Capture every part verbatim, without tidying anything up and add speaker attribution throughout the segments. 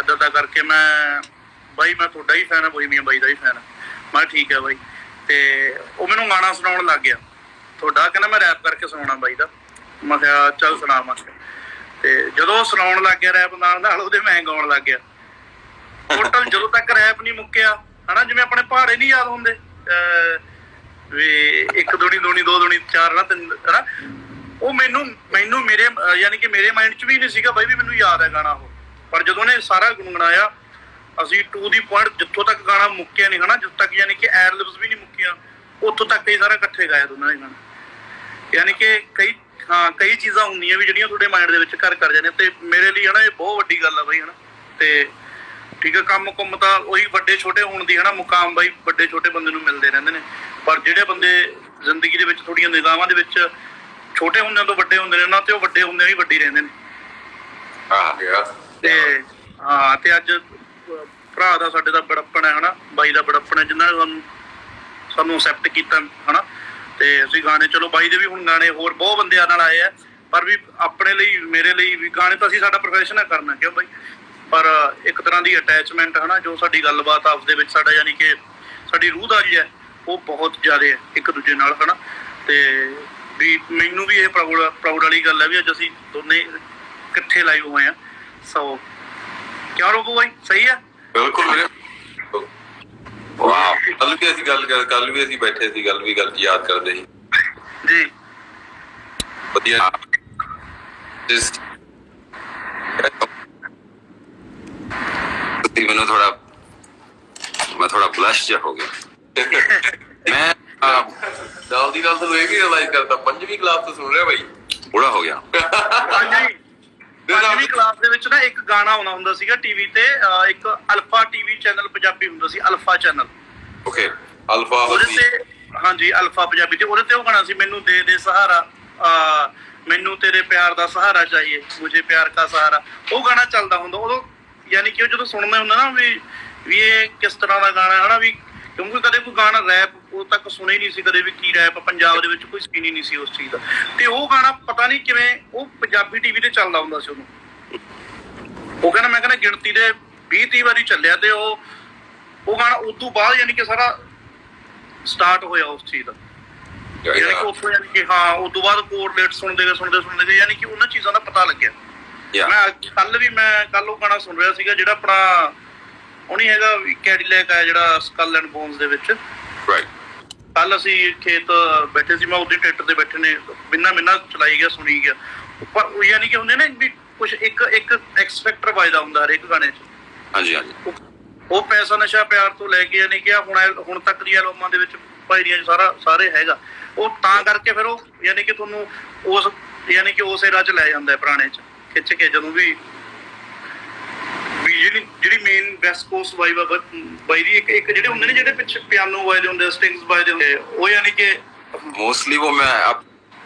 Speaker 1: इधर दा करके मैं बाई मैं तुहाडा ही फैन है, बोहीमियन बाई दा ही फैन है। मैं ठीक है बाई। ते वो मैनूं गाना सुनाउण लग गया तुहाडा, कहना मैं रैप करके सुनाउणा बाई दा। मैं कहा चल सुना। मैं ते जदों सुनाउण लग गया रैप नाल नाल उहदे मैं गाउण लग गया। टोटल जदों तक रैप नहीं मुक्किया है ना, जिवें अपने पहाड़े नहीं याद हुंदे वी एक दूनी दूनी दो दूनी चार ना तीन है ना, वो मैनू मैनू मेरे यानी कि मेरे माइंड च भी नहीं सीगा बाई भी मैनू याद है गाना वो, पर जदों ने सारा गुनगुनाया असीं टू दी पॉइंट जित्थों तक गाना मुक्किया नहीं है ना, जित्थों तक यानी कि एड लिप्स भी नहीं मुक्किया उत्थों तक ही सारा इकट्ठे गाया दोनों ने गाना। यानी कि कई हाँ कई चीज़ां होंदियां भी जिहड़ियां तुहाडे माइंड दे विच घर कर जाने, ते मेरे लिए है ना ये बहुत वड्डी गल है बाई है ना। ते ठीक है कम कुम तां उही वड्डे छोटे होण दी है ना मुकाम बाई वड्डे छोटे बंदे नूं मिलदे रहिंदे ने, पर जिहड़े बंदे जिंदगी दे विच थोड़ियां निगाहां दे विच छोटे होंदे तो वड्डे होंदे ने ना, ते ओह वड्डे होंदे भी वड्डी रहिंदे ने। ते हाँ ते अज भरा दा साडे दा बड़प्पन है ना, बाई दा बड़प्पन है जिन्हां ने सानूं सानूं एक्सैप्ट कीता है ना। ते असीं गाने चलो बाई दे भी हुण गाने होर बहुत बंदिआं नाल आए है, पर भी अपने लिए मेरे लिए भी गाने तो असीं साडा प्रोफैशन है करना क्यों बाई, पर एक तरह की अटैचमेंट है ना जो साडी गलबात आपस दे विच साडा यानी कि साडी रूहदारी है वो बहुत ज़्यादा है एक दूजे नाल है ना। ते भी मैनू भी ये प्राउड प्राउड वाली गल है भी अज असीं दोने इकट्ठे लाइव हुए हैं। सो क्या रोबो भाई सही है
Speaker 2: बिल्कुल। वाह कल भी असीं गल कर कल भी असीं बैठे सी गल भी गल याद करदे सी
Speaker 1: जी
Speaker 2: वधिया जिस मैनू थोड़ा मैं थोड़ा ब्लश जा हो गया मैं दाल दी दाल तो ये भी रियलाइज करता पंजवीं क्लास तो सुन रहा भाई बूढ़ा हो गया।
Speaker 1: पंजवीं क्लास ਦੇ ਵਿੱਚ ਨਾ ਇੱਕ ਗਾਣਾ ਆਉਂਦਾ ਹੁੰਦਾ ਸੀਗਾ ਟੀਵੀ ਤੇ, ਇੱਕ ਅਲਫਾ ਟੀਵੀ ਚੈਨਲ ਪੰਜਾਬੀ ਹੁੰਦਾ ਸੀ, ਅਲਫਾ ਚੈਨਲ।
Speaker 2: ਓਕੇ ਅਲਫਾ
Speaker 1: ਉਹਦੇ ਤੇ ਹਾਂਜੀ ਅਲਫਾ ਪੰਜਾਬੀ ਤੇ ਉਹਦੇ ਤੇ ਉਹ ਗਾਣਾ ਸੀ ਮੈਨੂੰ ਦੇ ਦੇ ਸਹਾਰਾ, ਮੈਨੂੰ ਤੇਰੇ ਪਿਆਰ ਦਾ ਸਹਾਰਾ ਚਾਹੀਏ ਮੁਝੇ ਪਿਆਰ ਦਾ ਸਹਾਰਾ। ਉਹ ਗਾਣਾ ਚੱਲਦਾ ਹੁੰਦਾ ਉਦੋਂ, ਯਾਨੀ ਕਿ ਉਹ ਜਦੋਂ ਸੁਣਦਾ ਹੁੰਦਾ ਨਾ ਵੀ ਵੀ ਇਹ ਕਿਸ ਤਰ੍ਹਾਂ ਦਾ ਗਾਣਾ ਹੈ ਨਾ, ਵੀ ਕਿਉਂਕਿ ਕਦੇ ਕੋਈ ਗਾਣਾ ਰੈਪ ਉਦੋਂ ਤੱਕ ਸੁਣੇ ਨਹੀਂ ਸੀ ਕਦੇ ਵੀ, ਕੀ ਰੈਪ ਪੰਜਾਬ ਦੇ ਵਿੱਚ ਕੋਈ ਸਕੀਨ ਹੀ ਨਹੀਂ ਸੀ ਉਸ ਚੀਜ਼ ਦਾ। ਤੇ ਉਹ ਗਾਣਾ ਪਤਾ ਨਹੀਂ ਕਿਵੇਂ ਉਹ ਪੰਜਾਬੀ ਟੀਵੀ ਤੇ ਚੱਲਦਾ ਹੁੰਦਾ ਸੀ ਉਦੋਂ। ਉਹ ਕਹਿੰਦਾ ਮੈਂ ਕਹਿੰਦਾ ਗਿਣਤੀ ਦੇ ਵੀਹ ਤੀਹ ਵਾਰੀ ਚੱਲਿਆ, ਤੇ ਉਹ ਉਹ ਗਾਣਾ ਉਦੋਂ ਬਾਅਦ ਯਾਨੀ ਕਿ ਸਾਰਾ ਸਟਾਰਟ ਹੋਇਆ ਉਸ ਚੀਜ਼ ਦਾ। ਯਾਨੀ ਕਿ ਉੱਥੋਂ ਯਾਨੀ ਕਿ ਹਾਂ ਉਦੋਂ ਬਾਅਦ ਕੋਰਲੇਟ ਸੁਣਦੇ ਗਏ ਸੁਣਦੇ ਸੁਣਦੇ ਗਏ, ਯਾਨੀ ਕਿ ਉਹਨਾਂ ਚੀਜ਼ਾਂ ਦਾ ਪਤਾ ਲੱਗਿਆ। ਮੈਂ ਕੱਲ ਵੀ ਮੈਂ ਕੱਲ ਉਹ ਗਾਣਾ ਸੁਣ ਰਿਹਾ ਸੀਗਾ ਜਿਹੜਾ ਆਪਣਾ ਉਹ ਨਹੀਂ ਹੈਗਾ ਕੈਡੀਲੈਕ ਆ ਜਿਹੜਾ ਸਕਲ ਐਂਡ ਬੋਨਸ ਦੇ ਵਿੱਚ। ਕੱਲ ਅਸੀਂ ਖੇਤ ਬੈਠੇ ਸੀ, ਮੈਂ ਉਹਦੇ ਟਰੈਕਟਰ ਤੇ ਬੈਠੇ ਨੇ ਬਿਨਾ ਮਿੰਨਾ ਚਲਾਈ ਗਿਆ ਸੁਣੀ ਗਿਆ, ਪਰ ਯਾਨੀ ਕਿ ਹੁੰਦੇ ਨਾ ਵੀ ਕੁਛ ਇੱਕ ਇੱਕ ਐਕਸ ਫੈਕਟਰ ਵੱਜਦਾ ਹੁੰਦਾ ਹਰੇਕ ਗਾਣੇ 'ਚ। ਹਾਂਜੀ ਹਾਂਜੀ ਉਹ ਪੈਸਾ ਨਸ਼ਾ ਪਿਆਰ ਤੋਂ ਲੈ ਕੇ ਯਾਨੀ ਕਿ ਹੁਣ ਹੁਣ ਤੱਕ ਦੀਆਂ ਐਲਬਮਾਂ ਦੇ ਵਿੱਚ ਭਾਈ ਦੀਆਂ ਸਾਰਾ ਸਾਰੇ ਹੈਗਾ ਉਹ, ਤਾਂ ਕਰਕੇ ਫਿਰ ਉਹ ਯਾਨੀ ਕਿ ਤੁਹਾਨੂੰ ਉਸ ਯਾਨੀ ਕਿ ਉਸ ਏਰਾ 'ਚ ਲੈ ਜਾਂਦਾ ਪੁਰਾਣੇ 'ਚ ਖਿੱਚ ਕੇ, ਜਦੋਂ ਵੀ ਜਿਹੜੀ ਜਿਹੜੀ ਮੇਨ ਵੈਸਟ ਕੋਸਟ ਵਾਈਬ ਆ ਬਾਈ ਦੀ, ਇੱਕ ਇੱਕ ਜਿਹੜੇ ਹੁੰਦੇ ਨੇ ਜਿਹੜੇ ਪਿੱਛੇ ਪਿਆਨੋ ਵਾਜਦੇ ਹੁੰਦੇ ਸਟ੍ਰਿੰਗਸ ਵਾਜਦੇ ਹੁੰਦੇ ਉਹ ਯਾਨੀ ਕਿ
Speaker 2: मोस्टली वो मैं अब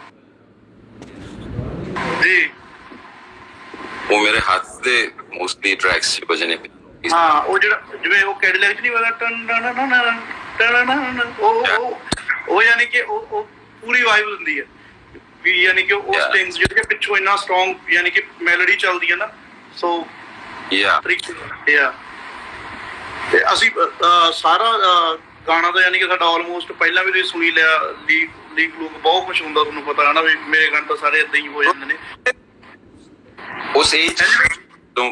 Speaker 1: जी
Speaker 2: वो मेरे हाथ से मोस्टली ट्रैक्स बजने पे
Speaker 1: हाँ वो ਜਿਹੜਾ ਜਿਵੇਂ ਉਹ ਕੈਡੀਲੈਕ 'ਚ ਨਹੀਂ ਵਜਦਾ ਟਨ ਟਨ ਟਨ ਟਨ ਉਹ ਉਹ ਯਾਨੀ ਕਿ ਉਹ ਉਹ ਪੂਰੀ ਵਾਈਬ ਹੁੰਦੀ ਹੈ ਵੀ, ਯਾਨੀ ਕਿ ਉਹ ਸਟ੍ਰਿੰਗਸ ਜਿਹੜੇ ਪਿੱਛੋਂ ਇੰਨਾ ਸਟਰੋਂਗ ਯਾਨੀ ਕਿ ਮੈਲੋਡੀ ਚੱਲਦੀ ਹੈ ਨਾ। ਸੋ ਯਾ ਯਾ ਤੇ ਅਸੀਂ ਸਾਰਾ ਗਾਣਾ ਤਾਂ ਯਾਨੀ ਕਿ ਸਾਡਾ ਆਲਮੋਸਟ ਪਹਿਲਾਂ ਵੀ ਤੁਸੀਂ ਸੁਣੀ ਲਿਆ, ਲੀਕ ਲੀਕ ਲੂਕ ਬਹੁਤ ਕੁਛ ਹੁੰਦਾ ਤੁਹਾਨੂੰ ਪਤਾ ਹੈ ਨਾ, ਵੀ ਮੇਰੇ ਗਾਣੇ ਤਾਂ ਸਾਰੇ ਏਦਾਂ ਹੀ ਹੋ ਜਾਂਦੇ ਨੇ।
Speaker 2: ਉਸ ਏਜ ਤੋਂ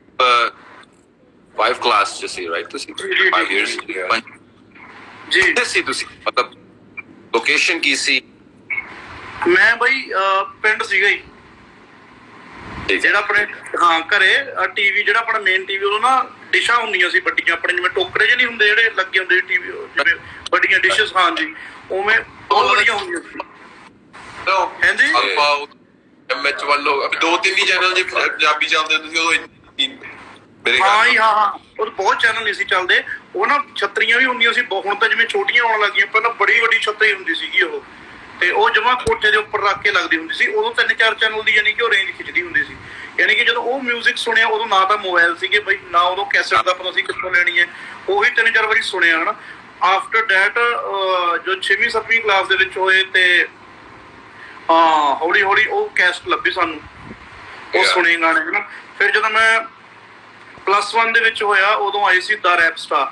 Speaker 2: ਫਾਈਵ ਕਲਾਸ ਚ ਸੀ ਰਾਈਟ ਤੁਸੀਂ ਫਾਈਵ ਇਅਰਸ ਜੀ ਸੀ ਤੁਸੀਂ, ਮਤਲਬ ਲੋਕੇਸ਼ਨ ਕੀ ਸੀ?
Speaker 1: ਮੈਂ ਬਈ ਪਿੰਡ ਸੀਗਾ ਹੀ ਜਿਹੜਾ ਆਪਣੇ ਹਾਂ ਘਰੇ ਟੀਵੀ ਜਿਹੜਾ ਆਪਣਾ ਮੇਨ ਟੀਵੀ ਉਦੋਂ ਨਾ ਡਿਸ਼ਾਂ ਹੁੰਦੀਆਂ ਸੀ ਵੱਡੀਆਂ ਆਪਣੇ, ਜਿਵੇਂ ਟੋਕਰੇ ਜਿਹੇ ਨਹੀਂ ਹੁੰਦੇ ਜਿਹੜੇ ਲੱਗੇ ਹੁੰਦੇ ਟੀਵੀ ਜਿਵੇਂ ਵੱਡੀਆਂ ਡਿਸ਼ਸ, ਹਾਂ ਜੀ ਉਵੇਂ ਬਹੁਤ ਵੱਡੀਆਂ ਹੁੰਦੀਆਂ ਸੀ। ਹਾਂਜੀ
Speaker 2: ਐਮ ਐਚ ਵੱਲੋਂ ਦੋ ਤਿੰਨ ਹੀ ਚੈਨਲ ਜੇ ਪੰਜਾਬੀ ਚੱਲਦੇ ਤੁਸੀਂ ਉਦੋਂ
Speaker 1: ਹਾਂ ਜੀ ਹਾਂ ਹਾਂ ਉਹ ਬਹੁਤ ਚੈਨਲ ਨਹੀਂ ਸੀ ਚੱਲਦੇ, ਉਹ ਨਾ ਛਤਰੀਆਂ ਵੀ ਹੁੰਦੀਆਂ ਸੀ, ਹੁਣ ਤਾਂ ਜਿਵੇਂ ਛੋਟੀਆਂ ਆਉਣ ਲੱਗੀਆਂ, ਪਹਿਲਾਂ ਬੜੀ ਵੱਡੀ ਛਤਰੀ ਹੁੰਦੀ ਸੀਗੀ ਉਹ, ਤੇ ਉਹ ਜਮਾਂ ਕੋਠੇ ਦੇ ਉੱਪਰ ਰੱਖ ਕੇ ਲੱਗਦੀ ਹੁੰਦੀ ਸੀ। ਉਦੋਂ ਤਿੰਨ ਚਾਰ ਚੈਨਲ ਦੀ ਯਾਨੀ ਕਿ ਉਹ ਰੇਂਜ ਖਿੱਚਦੀ ਹੁੰਦੀ ਸੀ, ਯਾਨੀ ਕਿ ਜਦੋਂ ਉਹ ਮਿਊਜ਼ਿਕ ਸੁਣਿਆ ਉਦੋਂ ਨਾ ਤਾਂ ਮੋਬਾਈਲ ਸੀਗੇ ਬਈ, ਨਾ ਉਦੋਂ ਕੈਸਟ ਦਾ ਪਤਾ ਸੀ ਕਿੱਥੋਂ ਲੈਣੀ ਹੈ, ਉਹੀ ਤਿੰਨ ਚਾਰ ਵਾਰੀ ਸੁਣਿਆ ਹੈ ਨਾ। ਆਫਟਰ ਡੈਟ ਜੋ ਛੇਵੀਂ ਸੱਤਵੀਂ ਕਲਾਸ ਦੇ ਵਿੱਚ ਹੋਏ ਤੇ ਹਾਂ ਹੌਲੀ ਹੌਲੀ ਉਹ ਕੈਸਟ ਲੱਭੀ ਸਾਨੂੰ, ਉਹ ਸੁਣੇ ਗਾਣੇ ਹੈ ਨਾ। ਫਿਰ ਜਦੋਂ ਮੈਂ ਪਲੱਸ ਵਨ ਦੇ ਵਿੱਚ ਹੋਇਆ, ਉਦੋਂ ਆਈ ਸੀ ਦਾ ਰੈਪ ਸਟਾਰ,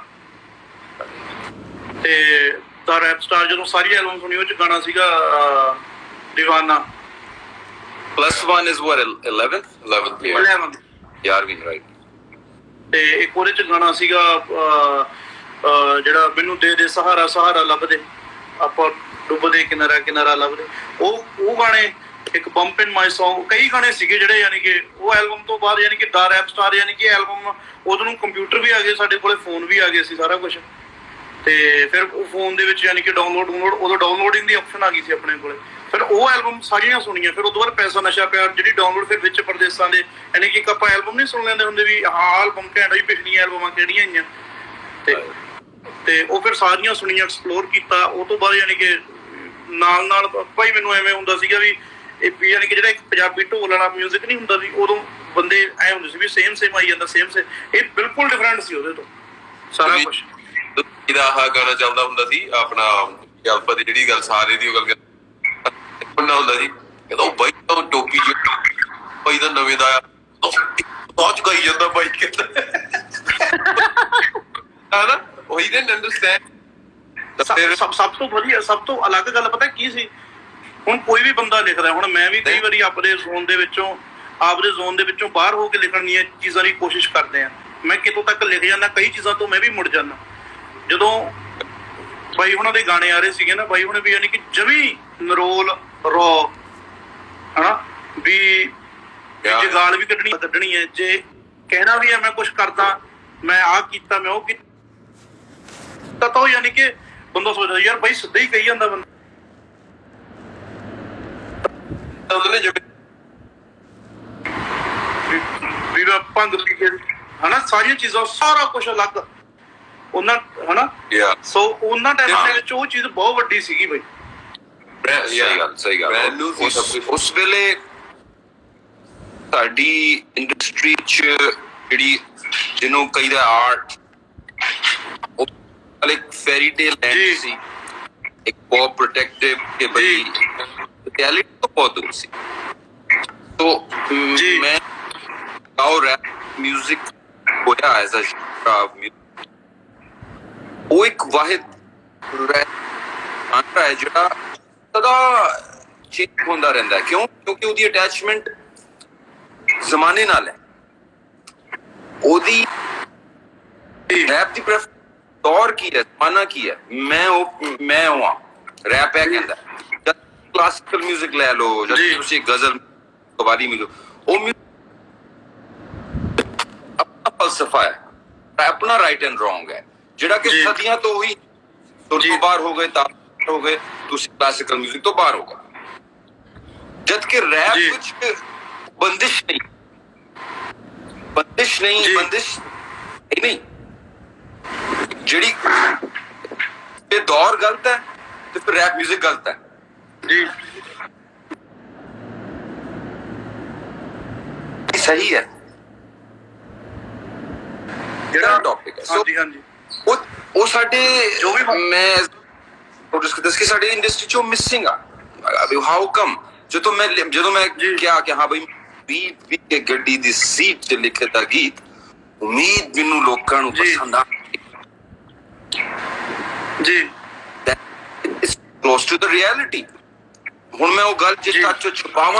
Speaker 1: ਤੇ ਦਾ ਰੈਪ ਸਟਾਰ ਜਦੋਂ ਸਾਰੀ ਐਲਬਮ ਸੁਣੀ, ਉਹ ਚ ਗਾਣਾ ਸੀਗਾ Deewana.
Speaker 2: Plus one is what eleventh eleventh
Speaker 1: eleventh
Speaker 2: ਗਿਆਰਵੀਂ, ਰਾਈਟ।
Speaker 1: ਤੇ ਇੱਕ ਉਹਦੇ ਚ ਗਾਣਾ ਸੀਗਾ ਜਿਹੜਾ ਮੈਨੂੰ ਦੇ ਦੇ ਸਹਾਰਾ ਸਹਾਰਾ ਲੱਭਦੇ ਆਪਾਂ ਡੁੱਬਦੇ ਕਿਨਾਰਾ ਕਿਨਾਰਾ ਲੱਭਦੇ, ਉਹ ਉਹ ਗਾਣੇ, ਇੱਕ ਬੰਪ ਇਨ ਮਾਈ ਸੌਂਗ, ਕਈ ਗਾਣੇ ਸੀਗੇ ਜਿਹੜੇ ਯਾਨੀ ਕਿ ਉਹ ਐਲਬਮ ਤੋਂ ਬਾਅਦ, ਯਾਨੀ ਕਿ ਦਾ ਰੈਪ ਸਟਾਰ, ਯਾਨੀ ਕਿ ਐਲਬਮ ਉਦੋਂ ਨੂੰ ਕੰਪਿਊਟਰ ਵੀ ਆ ਗਏ ਸਾਡੇ ਕੋਲੇ, ਫੋਨ ਵੀ ਆ ਗਏ ਸੀ, ਸਾਰਾ ਕੁਛ। ਤੇ ਫਿਰ ਉਹ ਫੋਨ ਦੇ ਵਿੱਚ ਯਾਨੀ ਕਿ ਡਾਊਨਲੋਡ ਡਾਊਨਲੋਡ ਉਦੋਂ ਡਾਊਨਲੋਡਿੰਗ ਦੀ ਆਪਸ਼ਨ ਆ ਗਈ ਸੀ ਆਪਣੇ ਕੋਲੇ। ਫਿਰ ਉਹ ਐਲਬਮ ਸਾਰੀਆਂ ਸੁਣੀਆਂ। ਫਿਰ ਉਦੋਂ ਬਾਅਦ ਪੈਸਾ ਨਸ਼ਾ ਪਿਆਰ ਜਿਹੜੀ ਡਾਊਨਲੋਡ, ਫਿਰ ਵਿੱਚ ਪ੍ਰਦੇਸ਼ਾਂ ਦੇ, ਯਾਨੀ ਕਿ ਆਪਾਂ ਐਲਬਮ ਨਹੀਂ ਸੁਣ ਲੈਂਦੇ ਹੁੰਦੇ ਵੀ ਹਾਂ ਐਲਬਮ ਘੈਂਟ ਹੋਈ, ਪਿਛਲੀਆਂ ਐਲਬਮਾਂ ਕਿਹੜੀਆਂ ਆਈਆਂ, ਤੇ ਤੇ ਉਹ ਫਿਰ ਸਾਰੀਆਂ ਸੁਣੀਆਂ, ਐਕਸਪਲੋਰ ਕੀਤਾ। ਉਹ ਤੋਂ ਬਾਅਦ ਯਾਨੀ ਕਿ ਨਾਲ ਨਾਲ ਭਾਈ ਮੈਨੂੰ ਐਵੇਂ ਹੁੰਦਾ ਸੀਗਾ ਵੀ ਇਹ ਯਾਨੀ ਕਿ ਜਿਹੜਾ ਇੱਕ ਪੰਜਾਬੀ ਢੋਲ ਵਾਲਾ ਮਿਊਜ਼ਿਕ ਨਹੀਂ ਹੁੰਦਾ ਸੀ, ਉਦੋਂ ਬੰਦੇ ਐ ਹੁੰਦੇ ਸੀ ਵੀ ਸੇਮ ਸੇਮ ਆਈ ਜਾਂਦਾ, ਸੇਮ ਸੇਮ, ਇਹ ਬਿਲਕੁਲ ਡਿਫਰੈਂਟ ਸੀ ਉਹਦੇ ਤੋਂ ਸਾਰਾ ਕੁਛ।
Speaker 2: ਇਹਦਾ ਆਹ ਗਾਣਾ ਚੱਲਦਾ ਹੁੰਦਾ ਸੀ ਆਪਣਾ ਅਲਫਾ ਦੀ, ਜਿਹੜੀ ਗੱਲ ਸਾਰੇ ਦੀ ਉਹ ਗੱਲ ਹੁੰਦਾ ਹੁੰਦਾ ਸੀ, ਕਹਿੰਦਾ ਬਾਈ ਤਾਂ ਟੋਪੀ ਬਾਈ ਦਾ ਨਵੇਂ ਦਾ ਬਹੁਤ ਗਾਈ ਜਾਂਦਾ ਬਾਈ, ਕਹਿੰਦਾ ਉਹੀ didn't understand।
Speaker 1: ਸਭ ਸਭ ਤੋਂ ਵਧੀਆ, ਸਭ ਤੋਂ ਅਲੱਗ ਗੱਲ ਪਤਾ ਕੀ ਸੀ, ਹੁਣ ਕੋਈ ਵੀ ਬੰਦਾ ਲਿਖਦਾ, ਹੁਣ ਮੈਂ ਵੀ ਕਈ ਵਾਰੀ ਆਪਣੇ ਜ਼ੋਨ ਦੇ ਵਿੱਚੋਂ, ਆਪਦੇ ਜ਼ੋਨ ਦੇ ਵਿੱਚੋਂ ਬਾਹਰ ਹੋ ਕੇ ਲਿਖਣ ਦੀਆਂ ਚੀਜ਼ਾਂ ਦੀ ਕੋਸ਼ਿਸ਼ ਕਰਦੇ ਆ। ਮੈਂ ਕਿਤੋਂ ਤੱਕ ਲਿਖ ਜਾਂਦਾ, ਕਈ ਚੀਜ਼ਾਂ ਤੋਂ ਮੈਂ ਵੀ ਮੁੜ ਜਾਂਦਾ। ਜਦੋਂ ਬਾਈ ਉਹਨਾਂ ਦੇ ਗਾਣੇ ਆ ਰਹੇ ਸੀਗੇ ਨਾ, ਬਾਈ ਹੁਣ ਵੀ ਯਾਨੀ ਕਿ ਜਮੀ ਨਰੋਲ ਰੋ ਹਨਾ ਵੀ ਜੇ ਗਾਲ ਵੀ ਕੱਢਣੀ ਕੱਢਣੀ ਹੈ, ਜੇ ਕਹਿਣਾ ਵੀ ਹੈ ਮੈਂ ਕੁਛ ਕਰਦਾ, ਮੈਂ ਆਹ ਕੀਤਾ, ਮੈਂ ਉਹ ਕੀਤਾ, ਤਾਂ ਉਹ ਯਾਨੀ ਕਿ ਬੰਦਾ ਸੋਚਦਾ ਯਾਰ ਬਾਈ ਸਿੱਧਾ ਹੀ ਕਹੀ ਜਾਂਦਾ ਬੰਦਾ। ਵੀ ਮੈਂ ਭੰਗ ਪੀ ਕੇ ਹਨਾ, ਸਾਰੀਆਂ ਚੀਜ਼ਾਂ, ਸਾਰਾ ਕੁਛ ਅਲੱਗ ਉਹਨਾਂ ਹਨਾ। ਸੋ ਉਹਨਾਂ ਟਾਈਮ ਦੇ ਵਿੱਚ ਉਹ ਚੀਜ਼ ਬਹੁਤ ਵੱਡੀ ਸੀਗੀ ਬਈ।
Speaker 2: ਸਹੀ ਗੱਲ, ਸਹੀ ਗੱਲ। ਉਸ ਵੇਲੇ ਸਾਡੀ ਇੰਡਸਟਰੀ ਚ ਜਿਹੜੀ ਜਿਹਨੂੰ ਕਈ ਦਾ ਆਰਟ, ਉਹ ਇੱਕ ਫੈਰੀ ਟੇਲ ਲੈਂਡ ਸੀ, ਇੱਕ ਬਹੁਤ ਪ੍ਰੋਟੈਕਟਿਵ ਕੇ ਬਈ ਰਿਐਲਿਟੀ ਤੋਂ ਬਹੁਤ ਦੂਰ ਸੀ। तो मैं गाओ रैप म्यूजिक होया एज अ वो एक वाहिद रैप है जो सदा चेंज होता रहता है। क्यों? क्योंकि उसकी अटैचमेंट जमाने नाल है। ओदी रैप की प्रेफरेंस दौर की है, जमाना की है। मैं वो मैं हुआ रैप है कहता जब क्लासिकल म्यूजिक ले लो, जब तुसी गजल कवाली मिलो, वो अपना फलसफा है, अपना राइट एंड रॉन्ग है ਜਿਹੜਾ ਕਿ ਸਦੀਆਂ ਤੋਂ ਹੀ ਸੁਰ ਤੋਂ ਬਾਹਰ ਹੋ ਗਏ, ਤਾਲ ਹੋ ਗਏ, ਤੁਸੀਂ ਕਲਾਸਿਕਲ म्यूजिक ਤੋਂ ਬਾਹਰ ਹੋ ਗਏ। ਜਦ ਕਿ ਰੈਪ ਵਿੱਚ ਬੰਦਿਸ਼ ਨਹੀਂ, ਬੰਦਿਸ਼ ਨਹੀਂ, ਬੰਦਿਸ਼ ਨਹੀਂ, ਜਿਹੜੀ ਇਹ ਦੌਰ ਗਲਤ ਹੈ ਤੇ ਫਿਰ ਰੈਪ म्यूजिक ਗਲਤ ਹੈ ਜੀ। ਸਹੀ ਹੈ ਜਿਹੜਾ ਟੌਪਿਕ ਹੈ।
Speaker 1: ਹਾਂਜੀ ਹਾਂਜੀ
Speaker 2: ਉਹ ਉਹ ਸਾਡੇ ਜੋ ਵੀ ਮੈਂ ਨੋਟਿਸ ਕੀਤਾ ਕਿ ਸਾਡੀ ਇੰਡਸਟਰੀ ਚੋਂ ਮਿਸਿੰਗ ਆ। How come? ਜਦੋਂ ਮੈਂ ਜਦੋਂ ਮੈਂ ਕਿਹਾ ਕਿ ਹਾਂ ਬਈ ਬੀਟ ਵੀ ਕੇ ਗੱਡੀ ਦੀ ਸੀਟ 'ਚ ਲਿਖੇ ਦਾ ਗੀਤ, ਉਮੀਦ ਮੈਨੂੰ ਲੋਕਾਂ ਨੂੰ ਪਸੰਦ ਆ ਜੀ। It's close to the reality. ਹੁਣ ਮੈਂ ਉਹ ਗੱਲ ਜਿਸ ਤੱਕ ਛੁਪਾਵਾਂ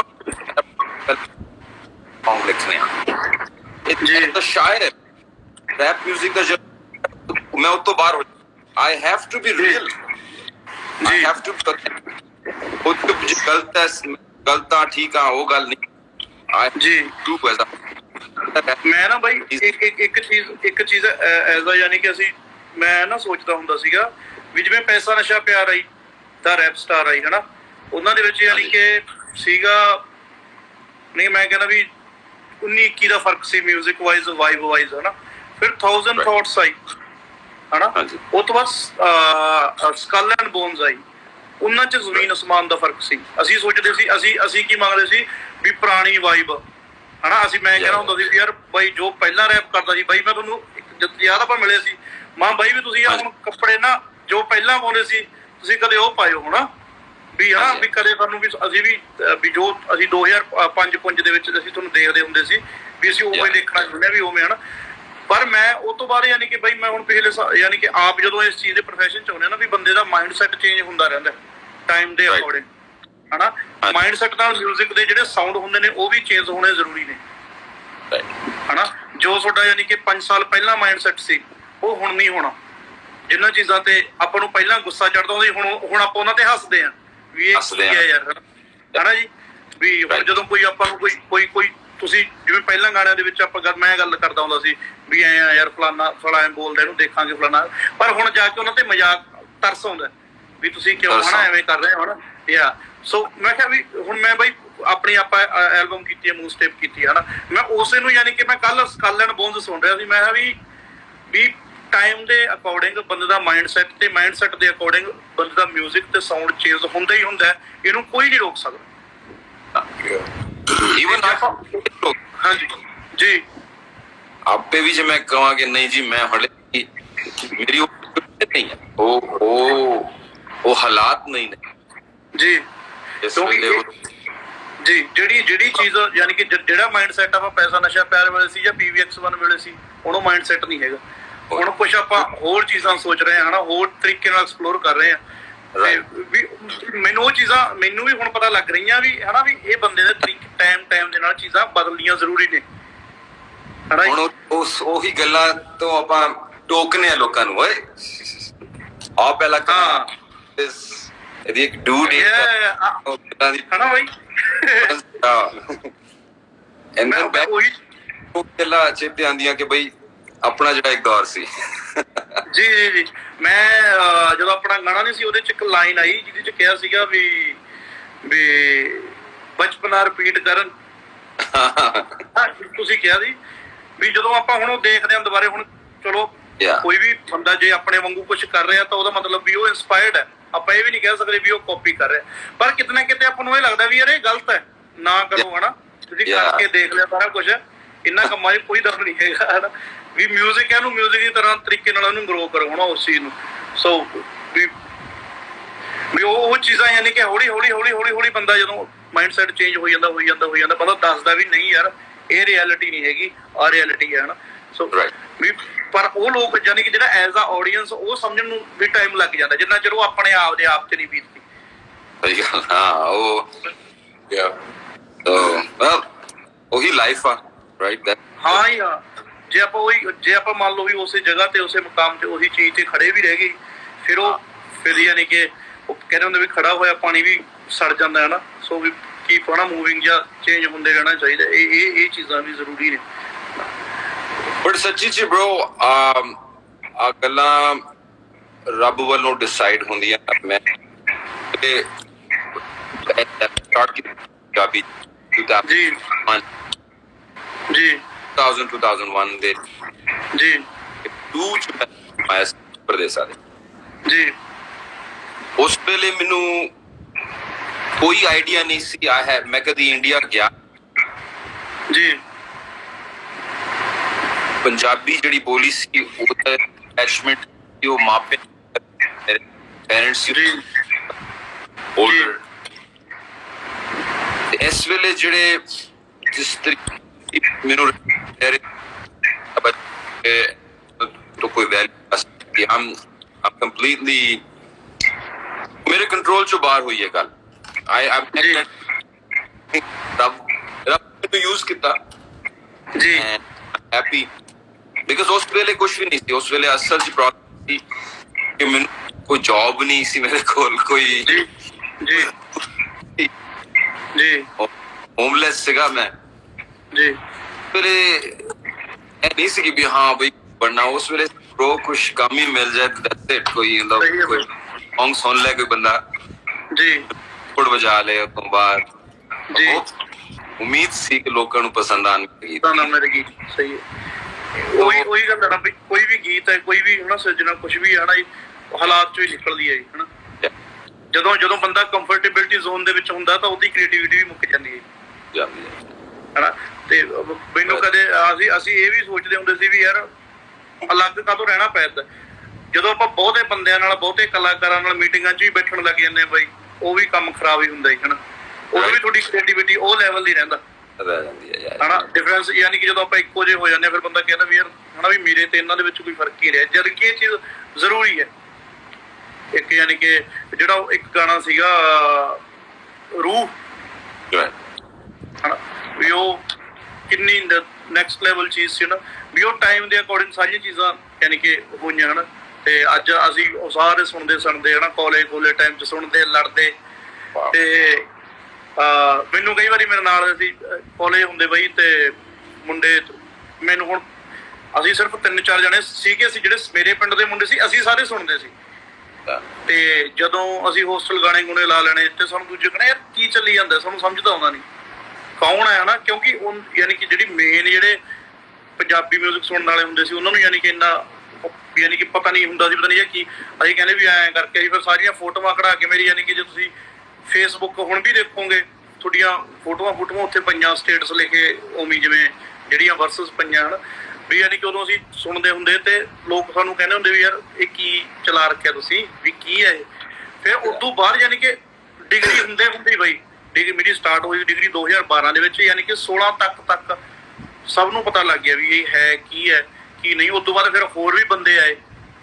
Speaker 2: ਸੌਂਗ ਲਿਖਣੇ ਆ ਇਹ ਤਾਂ ਸ਼ਾਇਰ ਰੈਪ म्यूजिक ਦਾ मैं उस तो बाहर हो। I have to be real. I have to खुद तो गलत है, गलत ठीक है वो गल नहीं। I जी do ऐसा मैं ना भाई एक एक एक चीज एक चीज ऐसा यानी कि ਅਸੀਂ ਮੈਂ ਨਾ ਸੋਚਦਾ ਹੁੰਦਾ ਸੀਗਾ ਵੀ ਜਿਵੇਂ ਪੈਸਾ ਨਸ਼ਾ ਪਿਆਰ ਆਈ ਤਾਂ ਰੈਪ ਸਟਾਰ ਆਈ ਹਨਾ, ਉਹਨਾਂ ਦੇ ਵਿੱਚ ਯਾਨੀ ਕਿ ਸੀਗਾ ਨਹੀਂ, ਮੈਂ ਕਹਿੰਦਾ ਵੀ ਉੱਨੀ ਇੱਕੀ ਦਾ ਫਰਕ ਸੀ ਮਿਊਜ਼ਿਕ ਵਾਈਜ਼, ਵਾਈਬ ਵਾਈਜ਼ ਹਨਾ। ਫਿਰ ਥਾਊਜ਼ੈਂਡ ਥਾਟਸ ਆਈ ਹਨਾ, ਉਹ ਤੋਂ ਬਾਅਦ ਸਕਲ ਐਂਡ ਬੋਨਸ ਆਈ। ਉਹਨਾਂ 'ਚ ਜ਼ਮੀਨ ਅਸਮਾਨ ਦਾ ਫਰਕ ਸੀ। ਅਸੀਂ ਸੋਚਦੇ ਸੀ ਅਸੀਂ ਅਸੀਂ ਕੀ ਮੰਗਦੇ ਸੀ ਵੀ ਪੁਰਾਣੀ ਵਾਈਬ ਹਨਾ। ਅਸੀਂ ਮੈਂ ਕਹਿਣਾ ਹੁੰਦਾ ਸੀ ਵੀ ਯਾਰ ਬਾਈ ਜੋ ਪਹਿਲਾਂ ਰੈਪ ਕਰਦਾ ਸੀ ਬਾਈ, ਮੈਂ ਤੁਹਾਨੂੰ ਯਾਦ ਆਪਾਂ ਮਿਲੇ ਸੀ ਮਾਂ ਬਾਈ ਵੀ ਤੁਸੀਂ ਹੁਣ ਕੱਪੜੇ ਨਾ ਜੋ ਪਹਿਲਾਂ ਪਾਉਂਦੇ ਸੀ ਤੁਸੀਂ ਕਦੇ ਉਹ ਪਾਇਓ ਹਨਾ ਵੀ ਹਨਾ ਵੀ ਕਦੇ ਸਾਨੂੰ ਵੀ ਅਸੀਂ ਵੀ ਵੀ ਜੋ ਅਸੀਂ ਦੋ ਹਜ਼ਾਰ ਪੰਜ ਪੁੰਜ ਦੇ ਵਿੱਚ ਅਸੀਂ ਤੁਹਾਨੂੰ ਦੇਖਦੇ ਹੁੰਦੇ ਸੀ ਵੀ ਅਸੀਂ ਉਵੇਂ ਦੇਖਣਾ ਚਾਹੁੰਦੇ ਵੀ ਉਵੇਂ ਹਨਾ।
Speaker 1: ਪਰ ਮੈਂ ਉਹ ਤੋਂ ਬਾਅਦ ਯਾਨੀ ਕਿ ਬਈ ਮੈਂ ਹੁਣ ਪਿਛਲੇ ਯਾਨੀ ਕਿ ਆਪ ਜਦੋਂ ਇਸ ਚੀਜ਼ ਦੇ ਪ੍ਰੋਫੈਸ਼ਨ ਚ ਆਉਂਦੇ ਨਾ ਵੀ ਬੰਦੇ ਦਾ ਮਾਈਂਡ ਸੈਟ ਚੇਂਜ ਹੁੰਦਾ ਰਹਿੰਦਾ ਟਾਈਮ ਦੇ ਅਕੋਰਡਿੰਗ ਹਨਾ। ਮਾਈਂਡ ਸੈਟ ਨਾਲ ਮਿਊਜ਼ਿਕ ਦੇ ਜਿਹੜੇ ਸਾਊਂਡ ਹੁੰਦੇ ਨੇ ਉਹ ਵੀ ਚੇਂਜ ਹੋਣੇ ਜ਼ਰੂਰੀ ਨੇ ਹਨਾ। ਜੋ ਤੁਹਾਡਾ ਯਾਨੀ ਕਿ ਪੰਜ ਸਾਲ ਪਹਿਲਾਂ ਮਾਈਂਡ ਸੈਟ ਸੀ ਉਹ ਹੁਣ ਨਹੀਂ ਹੋਣਾ। ਜਿਨ੍ਹਾਂ ਚੀਜ਼ਾਂ ਤੇ ਆਪਾਂ ਨੂੰ ਪਹਿਲਾਂ ਗੁੱਸਾ ਚੜਦਾ ਹੁੰਦਾ ਹੁਣ ਹੁਣ ਆਪਾਂ ਉਹਨਾਂ ਤੇ ਹੱਸਦੇ ਆ ਵੀ ਇਹ ਕੀ ਹੈ ਯਾਰ ਹਨਾ ਜੀ। ਵੀ ਹੁਣ ਜਦੋਂ ਕੋਈ ਆਪਾਂ ਨੂੰ ਕੋਈ ਕੋਈ ਕੋਈ ਤੁਸੀਂ ਜਿਵੇਂ ਪਹਿਲਾਂ ਗਾਣਿਆਂ ਦੇ ਵਿੱਚ ਆਪਾਂ ਗੱਲ ਮੈਂ ਗੱਲ ਕਰਦਾ ਹੁੰਦਾ ਸੀ ਵੀ ਐ ਆ ਯਾਰ ਫਲਾਨਾ ਫਲਾ ਐਂ ਬੋਲਦਾ ਇਹਨੂੰ ਦੇਖਾਂਗੇ ਫਲਾਨਾ, ਪਰ ਹੁਣ ਜਾ ਕੇ ਉਹਨਾਂ ਤੇ ਮਜ਼ਾਕ ਤਰਸ ਆਉਂਦਾ ਵੀ ਤੁਸੀਂ ਕਿਉਂ ਹਨਾ ਐਵੇਂ ਕਰ ਰਹੇ ਹੋ ਹਨਾ ਯਾ। ਸੋ ਮੈਂ ਕਿਹਾ ਵੀ ਹੁਣ ਮੈਂ ਬਈ ਆਪਣੀ ਆਪਾਂ ਐਲਬਮ ਕੀਤੀ ਹੈ ਮੂਵ ਸਟੈਪ ਕੀਤੀ ਹੈ ਹਨਾ। ਮੈਂ ਉਸੇ ਨੂੰ ਯਾਨੀ ਕਿ ਮੈਂ ਕੱਲ ਸਕਲ ਐਂਡ ਬੋਨਸ ਸੁਣ ਰਿਹਾ ਸੀ। ਮੈਂ ਕਿਹਾ ਵੀ ਵੀ ਟਾਈਮ ਦੇ ਅਕੋਰਡਿੰਗ ਬੰਦੇ ਦਾ ਮਾਈਂਡ ਸੈਟ ਤੇ ਮਾਈਂਡ ਸੈਟ ਦੇ ਅਕੋਰਡਿੰਗ ਬੰਦੇ ਦਾ ਮਿਊਜ਼ਿਕ ਤੇ ਸਾਊਂਡ ਚੇਂਜ ਹੁੰਦਾ ਹੀ ਹੁੰਦਾ। ਇਹਨੂੰ ਕੋਈ ਨਹੀਂ ਰੋਕ ਸਕਦਾ।
Speaker 2: ਈਵਨ
Speaker 1: ਹਾਂਜੀ ਜੀ
Speaker 2: ਆਪੇ ਵੀ ਜੇ ਮੈਂ ਕਹਾਂ ਕਿ ਨਹੀਂ ਜੀ ਮੈਂ ਹਲੇ ਮੇਰੀ ਉਹ ਨਹੀਂ ਹੈ ਉਹ ਉਹ ਉਹ ਹਾਲਾਤ ਨਹੀਂ ਨੇ
Speaker 1: ਜੀ
Speaker 2: ਇਸ ਵੇਲੇ
Speaker 1: ਜੀ ਜਿਹੜੀ ਜਿਹੜੀ ਚੀਜ਼ ਯਾਨੀ ਕਿ ਜਿਹੜਾ ਮਾਈਂਡ ਸੈਟ ਆਪਾਂ ਪੈਸਾ ਨਸ਼ਾ ਪਿਆਰ ਵੇਲੇ ਸੀ ਜਾਂ ਪੀਵੀਐਕਸ ਵਨ ਵੇਲੇ ਸੀ ਹੁਣ ਉਹ ਮਾਈਂਡ ਸੈਟ ਨਹੀਂ ਹੈਗਾ। ਹੁਣ ਕੁਛ ਆਪਾਂ ਹੋਰ ਚੀਜ਼ਾਂ ਸੋਚ ਰਹੇ ਹਾਂ ਹਨਾ, ਹੋਰ ਤਰੀਕੇ ਨਾਲ ਐਕਸਪਲੋਰ ਕਰ ਰਹੇ ਹਾਂ। ਵੀ ਮੈਨੂੰ ਉਹ ਚੀਜ਼ਾਂ ਮੈਨੂੰ ਵੀ ਹੁਣ ਪਤਾ ਲੱਗ ਰਹੀਆਂ ਵੀ ਹਨਾ ਵੀ ਇਹ ਬੰਦੇ ਦੇ ਤਰੀਕੇ ਟਾਈਮ ਟਾਈਮ ਦੇ ਨਾਲ ਚੀਜ਼ਾਂ ਬਦਲਣੀਆਂ ਜ਼ਰੂਰੀ ਨੇ ਹਨਾ।
Speaker 2: ਹੁਣ ਉਸ ਉਹੀ ਗੱਲਾਂ ਤੋਂ ਆਪਾਂ ਟੋਕਨੇ ਆ ਲੋਕਾਂ ਨੂੰ ਓਏ ਆ ਪਹਿਲਾਂ
Speaker 1: ਹਾਂ
Speaker 2: ਇਹਦੀ ਇੱਕ ਡੂਡ
Speaker 1: ਹਨਾ ਬਾਈ
Speaker 2: ਐਂਡ ਦੈਨ ਬੈਕ ਉਹ ਗੱਲਾਂ ਚੇਤੇ ਆਉਂਦੀਆਂ ਕਿ ਬਈ ਆਪਣਾ ਜਿਹੜਾ ਇੱਕ ਦੌਰ ਸੀ।
Speaker 1: ਜੀ ਜੀ ਜੀ ਮੈਂ ਜਦੋਂ ਆਪਣਾ ਗਾਣਾ ਨਹੀਂ ਸੀ ਉਹਦੇ ਚ ਇੱਕ ਲਾਈਨ ਆਈ ਜਿਹਦੇ ਚ ਕਿਹਾ ਸੀਗਾ ਵੀ ਵੀ ਬਚਪਨਾ ਰਿਪੀਟ ਕਰਨ ਤੁਸੀਂ ਕਿਹਾ ਸੀ ਵੀ ਜਦੋਂ ਆਪਾਂ ਹੁਣ ਉਹ ਦੇਖਦੇ ਹਾਂ ਦੁਬਾਰੇ ਹੁਣ ਚਲੋ ਕੋਈ ਵੀ ਬੰਦਾ ਜੇ ਆਪਣੇ ਵਾਂਗੂ ਕੁਝ ਕਰ ਰਿਹਾ ਤਾਂ ਉਹਦਾ ਮਤਲਬ ਵੀ ਉਹ ਇੰਸਪਾਇਰਡ ਹੈ। ਆਪਾਂ ਇਹ ਵੀ ਨਹੀਂ ਕਹਿ ਸਕਦੇ ਵੀ ਉਹ ਕਾਪੀ ਕਰ ਰਿਹਾ, ਪਰ ਕਿਤੇ ਨਾ ਕਿਤੇ ਆਪਾਂ ਨੂੰ ਇਹ ਲੱਗਦਾ ਵੀ ਯਾਰ ਇਹ ਗਲਤ ਹੈ ਨਾ ਕਰੋ ਹਨਾ। ਤੁਸੀਂ ਕਰਕੇ ਦੇਖ ਲਿਆ ਸਾਰਾ ਕੁਝ ਇਹਨਾਂ ਕੰਮਾਂ 'ਚ ਕੋਈ ਦਖਲ ਨਹੀਂ ਹੈਗਾ ਹਨਾ। ਵੀ ਮਿਊਜ਼ਿਕ ਇਹਨੂੰ ਮਿਊਜ਼ਿਕ ਦੀ ਤਰ੍ਹਾਂ ਤਰੀਕੇ ਨਾਲ ਉਹਨੂੰ ਗਰੋ ਕਰੋ ਹਨਾ ਉਸ ਚੀਜ਼ ਨੂੰ। ਸੋ ਵੀ ਵੀ ਉਹ ਚੀਜ਼ਾਂ ਯਾਨੀ ਕਿ ਹੌਲੀ ਹੌਲੀ ਹੌਲੀ ਹੌਲੀ ਹੌਲੀ ਬੰਦਾ ਜਦੋਂ ਮਾਈਂਡ ਸੈਟ ਚੇਂਜ ਹੋਈ ਜਾਂਦਾ ਹੋਈ ਜਾਂਦਾ ਹੋਈ ਜਾਂਦਾ ਬੰਦਾ ਦੱਸਦਾ ਵੀ ਨਹੀਂ ਯਾਰ ਇਹ ਰਿਐਲਿਟੀ ਨਹੀਂ ਹੈਗੀ ਆਹ ਰਿਐਲਿਟੀ ਹੈ ਹਨਾ। ਸੋ ਵੀ ਪਰ ਉਹ ਲੋਕ ਯਾਨੀ ਕਿ ਜਿਹੜਾ ਐਜ਼ ਅ ਆਡੀਅנס ਉਹ ਸਮਝਣ ਨੂੰ ਵੀ ਟਾਈਮ ਲੱਗ ਜਾਂਦਾ ਜਿੰਨਾ ਚਿਰ ਉਹ ਆਪਣੇ ਆਪ ਦੇ ਆਪ 'ਚ ਨਹੀਂ ਬੀਤਦੀ।
Speaker 2: ਸਹੀ ਗੱਲ ਹਾਂ ਉਹ ਉਹੀ ਲਾਈਫ ਆ ਰਾਈਟ
Speaker 1: ਹਾਂ ਹੀ ਹਾਂ। ਜੇ ਆਪਾਂ ਉਹੀ ਜੇ ਆਪਾਂ ਮੰਨ ਲਓ ਵੀ ਉਸੇ ਜਗ੍ਹਾ ਤੇ ਉਸੇ ਮੁਕਾਮ ਤੇ ਉਹੀ ਚੀਜ਼ ਤੇ ਖੜੇ ਵੀ ਰਹਿ ਗਏ ਫਿਰ ਉਹ ਫਿਰ ਯਾਨੀ ਕਿ ਉਹ ਕਹਿੰਦੇ ਹੁੰਦੇ ਵੀ ਖੜਾ ਹੋਇਆ ਪਾਣੀ ਵੀ ਸੜ ਜਾਂਦਾ ਹੈ ਨਾ। ਸੋ ਵੀ ਕੀ ਪਾਣਾ ਮੂਵਿੰਗ ਜਾਂ ਚੇਂਜ ਹੁੰਦੇ ਰਹਿਣਾ ਚਾਹੀਦਾ। ਇਹ ਇਹ ਇਹ ਚੀਜ਼ਾਂ ਵੀ ਜ਼ਰੂਰੀ ਨੇ।
Speaker 2: ਬਟ ਸੱਚੀ ਚ ਬ్రో ਆ ਗੱਲਾਂ ਰੱਬ ਵੱਲੋਂ ਡਿਸਾਈਡ ਹੁੰਦੀਆਂ। ਮੈਂ ਤੇ ਸਟਾਰਟ ਕੀਤੀ ਪੰਜਾਬੀ ਜੀ ਜੀ ਦੋ ਹਜ਼ਾਰ ਦੋ ਹਜ਼ਾਰ ਇੱਕ ਦੇ
Speaker 1: ਜੀ
Speaker 2: ਟੂ ਚ ਮੈਂ ਪ੍ਰਦੇਸ਼ਾਂ ਦੇ
Speaker 1: ਜੀ
Speaker 2: ਉਸ ਵੇਲੇ ਮੈਨੂੰ ਕੋਈ ਆਈਡੀਆ ਨਹੀਂ ਸੀ ਆ ਹੈ ਮੈਂ ਕਦੀ ਇੰਡੀਆ ਗਿਆ
Speaker 1: ਜੀ।
Speaker 2: ਪੰਜਾਬੀ ਜਿਹੜੀ ਬੋਲੀ ਸੀ ਉਹਦਾ ਅਟੈਚਮੈਂਟ ਸੀ ਉਹ ਮਾਪੇ ਮੇਰੇ ਪੇਰੈਂਟਸ ਸੀ 올ਡਰ ਤੇ ਇਸ ਵੇਲੇ ਜਿਹੜੇ ਜਿਸ ਤਰੀਕੇ ਮੈਨੂੰ तो कोई वैल्यू हम हम completely मेरे कंट्रोल चो बाहर हुई है गल I I'm रब रब तो यूज किता
Speaker 1: जी
Speaker 2: हैप्पी बिकॉज उस वेले कुछ भी नहीं थी। उस वेले असल च प्रॉब्लम थी कि मैंने कोई जॉब नहीं सी मेरे कोल कोई
Speaker 1: जी जी जी
Speaker 2: होमलेस सिगा मैं जी फिर नहीं सी कि भी हाँ भाई बनना उस वेले प्रो कुछ काम ही मिल जाए दैट्स इट। कोई मतलब कोई सॉन्ग सुन ले कोई बंदा
Speaker 1: जी
Speaker 2: फुट बजा ले तो बाद
Speaker 1: जी
Speaker 2: उम्मीद सी कि लोगों ਨੂੰ ਪਸੰਦ ਆਣਗੇ
Speaker 1: ਤਾਂ ਨਾ ਮੇਰੇ ਗੀਤ ਸਹੀ ਹੈ। ਉਹੀ ਉਹੀ ਗੱਲ ਹੈ ਕੋਈ ਵੀ ਗੀਤ ਹੈ ਕੋਈ ਵੀ ਹਨਾ ਸਿਰਜਣਾ ਕੁਝ ਵੀ ਹੈ ਨਾ ਹਾਲਾਤ ਚੋਂ ਹੀ ਨਿਕਲਦੀ ਹੈ ਹਨਾ। ਜਦੋਂ ਜਦੋਂ ਬੰਦਾ ਕੰਫਰਟੇਬਿਲਟੀ ਜ਼ੋਨ ਦੇ ਵਿੱਚ ਹੁੰਦਾ ਤਾਂ ਉਹਦੀ ਕ੍ਰੀਏਟੀਵਿਟੀ ਵੀ ਮੁੱਕ ਜਾਂਦੀ ਹੈ
Speaker 2: ਜਾਂਦੀ ਹੈ
Speaker 1: ਹਨਾ। ਤੇ ਮੈਨੂੰ ਕਦੇ ਅਸੀਂ ਅਸੀਂ ਇਹ ਵੀ ਸੋਚਦੇ ਹੁੰਦੇ ਸੀ ਵੀ ਯਾਰ ਅਲੱਗ ਕਾਹਤੋਂ ਰਹਿਣਾ ਪੈਂਦਾ। ਜਦੋਂ ਆਪਾਂ ਬਹੁਤੇ ਬੰਦਿਆਂ ਨਾਲ ਬਹੁਤੇ ਕਲਾਕਾਰਾਂ ਨਾਲ ਮੀਟਿੰਗਾਂ 'ਚ ਵੀ ਬੈਠਣ ਲੱਗ ਜਾਂਦੇ ਆ ਬਾਈ ਉਹ ਵੀ ਕੰਮ ਖਰਾਬ ਹੀ ਹੁੰਦਾ ਹੀ ਹਨਾ। ਉਦੋਂ ਵੀ ਤੁਹਾਡੀ ਕ੍ਰੀਏਟੀਵਿਟੀ ਉਹ ਲੈਵਲ ਦੀ ਰਹਿੰਦਾ
Speaker 2: ਰਹਿ ਜਾਂਦੀ ਹੈ ਯਾਰ
Speaker 1: ਹਨਾ ਡਿਫਰੈਂਸ, ਯਾਨੀ ਕਿ ਜਦੋਂ ਆਪਾਂ ਇੱਕੋ ਜਿਹੇ ਹੋ ਜਾਂਦੇ ਹਾਂ ਫਿਰ ਬੰਦਾ ਕਹਿੰਦਾ ਵੀ ਯਾਰ ਹਨਾ ਵੀ ਮੇਰੇ ਤੇ ਇਹਨਾਂ ਦੇ ਵਿੱਚ ਕੋਈ ਫਰਕ ਹੀ ਰਿਹਾ, ਜਦ ਕਿ ਇਹ ਚੀਜ਼ ਜ਼ਰੂਰੀ ਹੈ। ਇੱਕ ਯਾਨੀ ਕਿ ਜਿਹੜਾ ਉਹ ਇੱਕ ਗਾਣਾ ਸੀਗਾ ਰੂਹ ਹਨਾ ਵੀ ਉਹ ਕਿੰਨੀ ਨੈਕਸਟ ਲੈਵਲ ਚੀਜ਼ ਸੀ ਨਾ, ਵੀ ਉਹ ਟਾਈਮ ਦੇ ਅਕੋਰਡਿੰਗ ਸਾਰੀਆਂ ਚੀਜ਼ਾਂ ਯਾਨੀ ਕਿ ਹੋਈਆਂ ਹਨਾ। ਤੇ ਅੱਜ ਅਸੀਂ ਉਹ ਸਾਰੇ ਸੁਣਦੇ ਸੁਣਦੇ ਹਨਾ ਕਾਲਜ ਕੋਲੇ ਟਾਈਮ 'ਚ ਸੁਣਦੇ ਲੜਦੇ। ਤੇ ਮੈਨੂੰ ਕਈ ਵਾਰੀ ਮੇਰੇ ਨਾਲ ਅਸੀਂ ਕਾਲਜ ਹੁੰਦੇ ਬਈ ਤੇ ਮੁੰਡੇ ਮੈਨੂੰ ਹੁਣ ਅਸੀਂ ਸਿਰਫ ਤਿੰਨ ਚਾਰ ਜਣੇ ਸੀਗੇ ਅਸੀਂ ਜਿਹੜੇ ਮੇਰੇ ਪਿੰਡ ਦੇ ਮੁੰਡੇ ਸੀ, ਅਸੀਂ ਸਾਰੇ ਸੁਣਦੇ ਸੀ। ਤੇ ਜਦੋਂ ਅਸੀਂ ਹੋਸਟਲ ਗਾਣੇ ਗੁਣੇ ਲਾ ਲੈਣੇ ਤੇ ਸਾਨੂੰ ਦੂਜੇ ਕਹਿੰਦੇ ਯਾਰ ਕੀ ਚੱਲੀ ਜਾਂਦਾ, ਸਾਨੂੰ ਸਮਝ ਤਾਂ ਆਉਂਦਾ ਨਹੀਂ ਕੌਣ ਹੈ ਹਨਾ, ਕਿਉਂਕਿ ਉਹ ਯਾਨੀ ਕਿ ਜਿਹੜੀ ਮੇਨ ਜਿਹੜੇ ਪੰਜਾਬੀ ਮਿਊਜ਼ਿਕ ਸੁਣਨ ਵਾਲੇ ਹੁੰਦੇ ਸੀ ਉਹਨਾਂ ਨੂੰ ਯਾਨੀ ਕਿ ਇੰਨਾ ਯਾਨੀ ਕਿ ਪਤਾ ਨਹੀਂ ਹੁੰਦਾ ਸੀ, ਪਤਾ ਨਹੀਂ ਕੀ ਅਸੀਂ ਕਹਿੰਦੇ ਵੀ ਐਂ ਕਰਕੇ ਅਸੀਂ ਫਿਰ ਸਾਰੀਆਂ ਫੋਟੋਆਂ ਕਢਾ ਕੇ ਮੇਰੀ ਯਾਨੀ ਕਿ ਜੇ ਤੁਸੀਂ ਫੇਸਬੁੱਕ ਹੁਣ ਵੀ ਦੇਖੋਗੇ ਤੁਹਾਡੀਆਂ ਫੋਟੋਆਂ ਫੋਟੋਆਂ ਉੱਥੇ ਪਈਆਂ ਸਟੇਟਸ ਲਿਖੇ ਉਵੇਂ ਜਿਵੇਂ ਜਿਹੜੀਆਂ ਵਰਸਸ ਪਈਆਂ ਹਨ ਵੀ ਯਾਨੀ ਕਿ ਉਦੋਂ ਅਸੀਂ ਸੁਣਦੇ ਹੁੰਦੇ ਤੇ ਲੋਕ ਸਾਨੂੰ ਕਹਿੰਦੇ ਹੁੰਦੇ ਵੀ ਯਾਰ ਇਹ ਕੀ ਚਲਾ ਰੱਖਿਆ ਤੁਸੀਂ ਵੀ ਕੀ ਹੈ ਇਹ। ਫਿਰ ਉਦੋਂ ਬਾਅਦ ਯਾਨੀ ਕਿ ਡਿਗਰੀ ਹੁੰਦੇ ਹੁੰਦੀ ਬਈ ਡਿਗਰੀ ਮੇਰੀ ਸਟਾਰਟ ਹੋਈ ਡਿਗਰੀ ਦੋ ਹਜ਼ਾਰ ਬਾਰਾਂ ਦੇ ਵਿੱਚ, ਯਾਨੀ ਕਿ ਸੋਲਾਂ ਤੱਕ ਤੱਕ ਸਭ ਨੂੰ ਪਤਾ ਲੱਗ ਗਿਆ ਵੀ ਇਹ ਹੈ ਕੀ ਹੈ ਕੀ ਨਹੀਂ। ਉਦੋਂ ਬਾਅਦ ਫਿਰ ਹੋਰ ਵੀ ਬੰਦੇ ਆਏ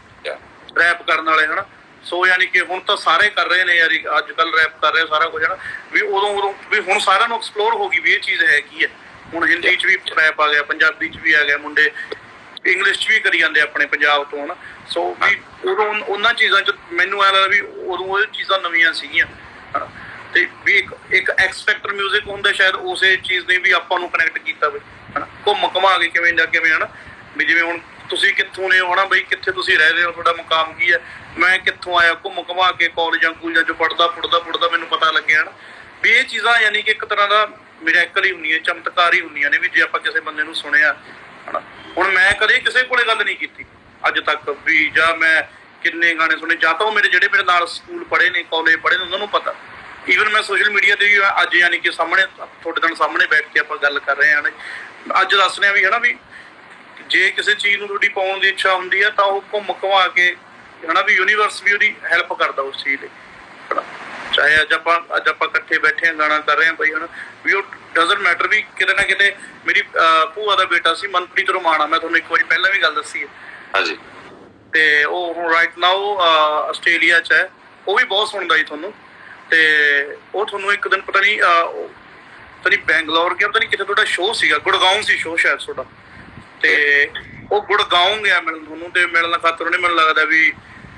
Speaker 1: ਰੈਪ ਕਰਨ ਵਾਲੇ ਹਨਾ, ਸੋ ਯਾਨੀ ਕਿ ਹੁਣ ਤਾਂ ਸਾਰੇ ਕਰ ਰਹੇ ਨੇ ਯਾਰ ਅੱਜ ਕੱਲ੍ਹ ਰੈਪ ਕਰ ਰਹੇ ਸਾਰਾ ਕੁਝ ਹਨਾ ਵੀ ਉਦੋਂ ਉਦੋਂ ਵੀ ਹੁਣ ਸਾਰਿਆਂ ਨੂੰ ਐਕਸਪਲੋਰ ਹੋ ਗਈ ਵੀ ਇਹ ਚੀਜ਼ ਹੈ ਕੀ ਹੈ। ਹੁਣ ਹਿੰਦੀ 'ਚ ਵੀ ਰੈਪ ਆ ਗਿਆ, ਪੰਜਾਬੀ 'ਚ ਵੀ ਆ ਗਿਆ, ਮੁੰਡੇ ਇੰਗਲਿਸ਼ 'ਚ ਵੀ ਕਰੀ ਜਾਂਦੇ ਆਪਣੇ ਪੰਜਾਬ ਤੋਂ ਹਨਾ। ਸੋ ਵੀ ਉਦੋਂ ਉਹਨਾਂ ਚੀਜ਼ਾਂ 'ਚ ਮੈਨੂੰ ਐਂ ਲੱਗਦਾ ਵੀ ਉਦੋਂ ਉਹ ਚੀਜ਼ਾਂ ਨਵੀਆਂ ਸੀਗੀਆਂ ਹਨਾ। ਤੇ ਵੀ ਇੱਕ ਇੱਕ ਐਕਸਪੈਕਟਰ ਮਿਊਜ਼ਿਕ ਹੁੰਦਾ ਸ਼ਾਇਦ ਉਸੇ ਚੀਜ਼ ਨੇ ਵੀ ਆਪਾਂ ਨੂੰ ਕਨੈਕਟ ਕੀਤਾ ਬਈ ਹਨਾ, ਘੁੰਮ ਘੁਮਾ ਕੇ ਕਿਵੇਂ ਜਾਂ ਕਿਵੇਂ ਹਨਾ ਵੀ ਜਿਵੇਂ ਹੁਣ ਤੁਸੀਂ ਕਿੱਥੋਂ ਨੇ ਹੋ ਨਾ ਬਈ ਕਿੱਥੇ ਤੁਸੀਂ ਰਹਿ ਰਹੇ ਹੋ, ਤੁਹਾਡਾ ਮੁਕਾਮ ਕੀ ਹੈ, ਮੈਂ ਕਿੱਥੋਂ ਆਇਆ ਘੁੰਮ ਘੁਮਾ ਕੇ ਕਾਲਜਾਂ ਕੂਲਜਾਂ 'ਚ ਪੜ੍ਹਦਾ ਪੁੜਦਾ ਪੁੜਦਾ ਮੈਨੂੰ ਪਤਾ ਲੱਗਿਆ ਨਾ ਵੀ ਇਹ ਚੀਜ਼ਾਂ ਯਾਨੀ ਕਿ ਇੱਕ ਤਰ੍ਹਾਂ ਦਾ ਮਿਰੈਕਲ ਹੀ ਹੁੰਦੀਆਂ, ਚਮਤਕਾਰ ਹੀ ਹੁੰਦੀਆਂ ਨੇ ਵੀ ਜੇ ਆਪਾਂ ਕਿਸੇ ਬੰਦੇ ਨੂੰ ਸੁਣਿਆ ਹਨਾ। ਹੁਣ ਮੈਂ ਕਦੇ ਕਿਸੇ ਕੋਲੇ ਗੱਲ ਨਹੀਂ ਕੀਤੀ ਅੱਜ ਤੱਕ ਵੀ ਜਾਂ ਮੈਂ ਕਿੰਨੇ ਗਾਣੇ ਸੁਣੇ, ਜਾਂ ਤਾਂ ਉਹ ਮੇਰੇ ਜਿਹੜੇ ਮੇਰੇ ਨਾਲ ਸਕੂਲ ਪੜ੍ਹੇ ਨੇ ਕਾਲਜ ਪੜ੍ਹੇ ਨੇ ਉਹਨਾਂ ਨੂੰ ਪਤਾ। ਈਵਨ ਮੈਂ ਸੋਸ਼ਲ ਮੀਡੀਆ ਤੇ ਵੀ ਅੱਜ ਯਾਨੀ ਕਿ ਸਾਹਮਣੇ ਤੁਹਾਡੇ ਨਾਲ ਸਾਹਮਣੇ ਬੈਠ ਕੇ ਆਪਾਂ ਗੱਲ ਕਰ ਰਹੇ ਹਾਂ ਅੱਜ ਦੱਸ ਰਹੇ ਹਾਂ ਵੀ ਹਨਾ ਵੀ ਜੇ ਕਿਸੇ ਚੀਜ਼ ਨੂੰ ਤੁਹਾਡੀ ਪਾਉਣ ਦੀ ਇੱਛਾ ਹੁੰਦੀ ਹੈ ਤਾਂ ਉਹ ਘੁੰਮ ਘੁਮਾ ਕੇ ਹਨਾ ਵੀ ਯੂਨੀਵਰਸ ਵੀ ਉਹਦੀ ਹੈਲਪ ਕਰਦਾ ਉਸ ਚੀਜ਼ ਲਈ ਹਨਾ। ਚਾਹੇ ਅੱਜ ਆਪਾਂ ਅੱਜ ਆਪਾਂ ਇਕੱਠੇ ਬੈਠੇ ਹਾਂ ਗਾਣਾ ਕਰ ਰਹੇ ਹਾਂ ਬਈ ਹਨਾ ਵੀ ਉਹ ਡਜ਼ਨਟ ਮੈਟਰ ਵੀ ਕਿਤੇ ਨਾ ਕਿਤੇ ਮੇਰੀ ਭੂਆ ਦਾ ਬੇਟਾ ਸੀ ਮਨਪ੍ਰੀਤ ਰੋਮਾਣਾ, ਮੈਂ ਤੁਹਾਨੂੰ ਇੱਕ ਵਾਰੀ ਪਹਿਲਾਂ ਵੀ ਗੱਲ ਦੱਸੀ ਹੈ ਹਾਂਜੀ, ਤੇ ਉਹ ਹੁਣ ਰਾਈਟ ਨਾਓ ਆਸਟ੍ਰੇਲੀਆ 'ਚ ਹੈ, ਉਹ ਵੀ ਬਹੁਤ ਸੁਣਦਾ ਜੀ ਤੁਹਾਨੂੰ। ਤੇ ਉਹ ਤੁਹਾਨੂੰ ਇੱਕ ਦਿਨ ਪਤਾ ਨਹੀਂ ਪਤਾ ਨਹੀਂ ਬੈਂਗਲੌਰ ਗਿਆ, ਪਤਾ ਨਹੀਂ ਕਿਤੇ ਤੁਹਾਡਾ ਸ਼ੋਅ ਸੀਗਾ, ਗੁੜਗਾਉਂ ਸੀ ਸ਼ੋਅ ਸ਼ਾਇਦ ਤੁਹਾਡਾ, ਤੇ ਉਹ ਗੁੜਗਾਉਂ ਗਿਆ ਮਿਲਣ ਤੁਹਾਨੂੰ ਤੇ ਮਿਲਣ ਖਾਤਰ ਉਹਨੇ ਮੈਨੂੰ ਲੱਗਦਾ ਵੀ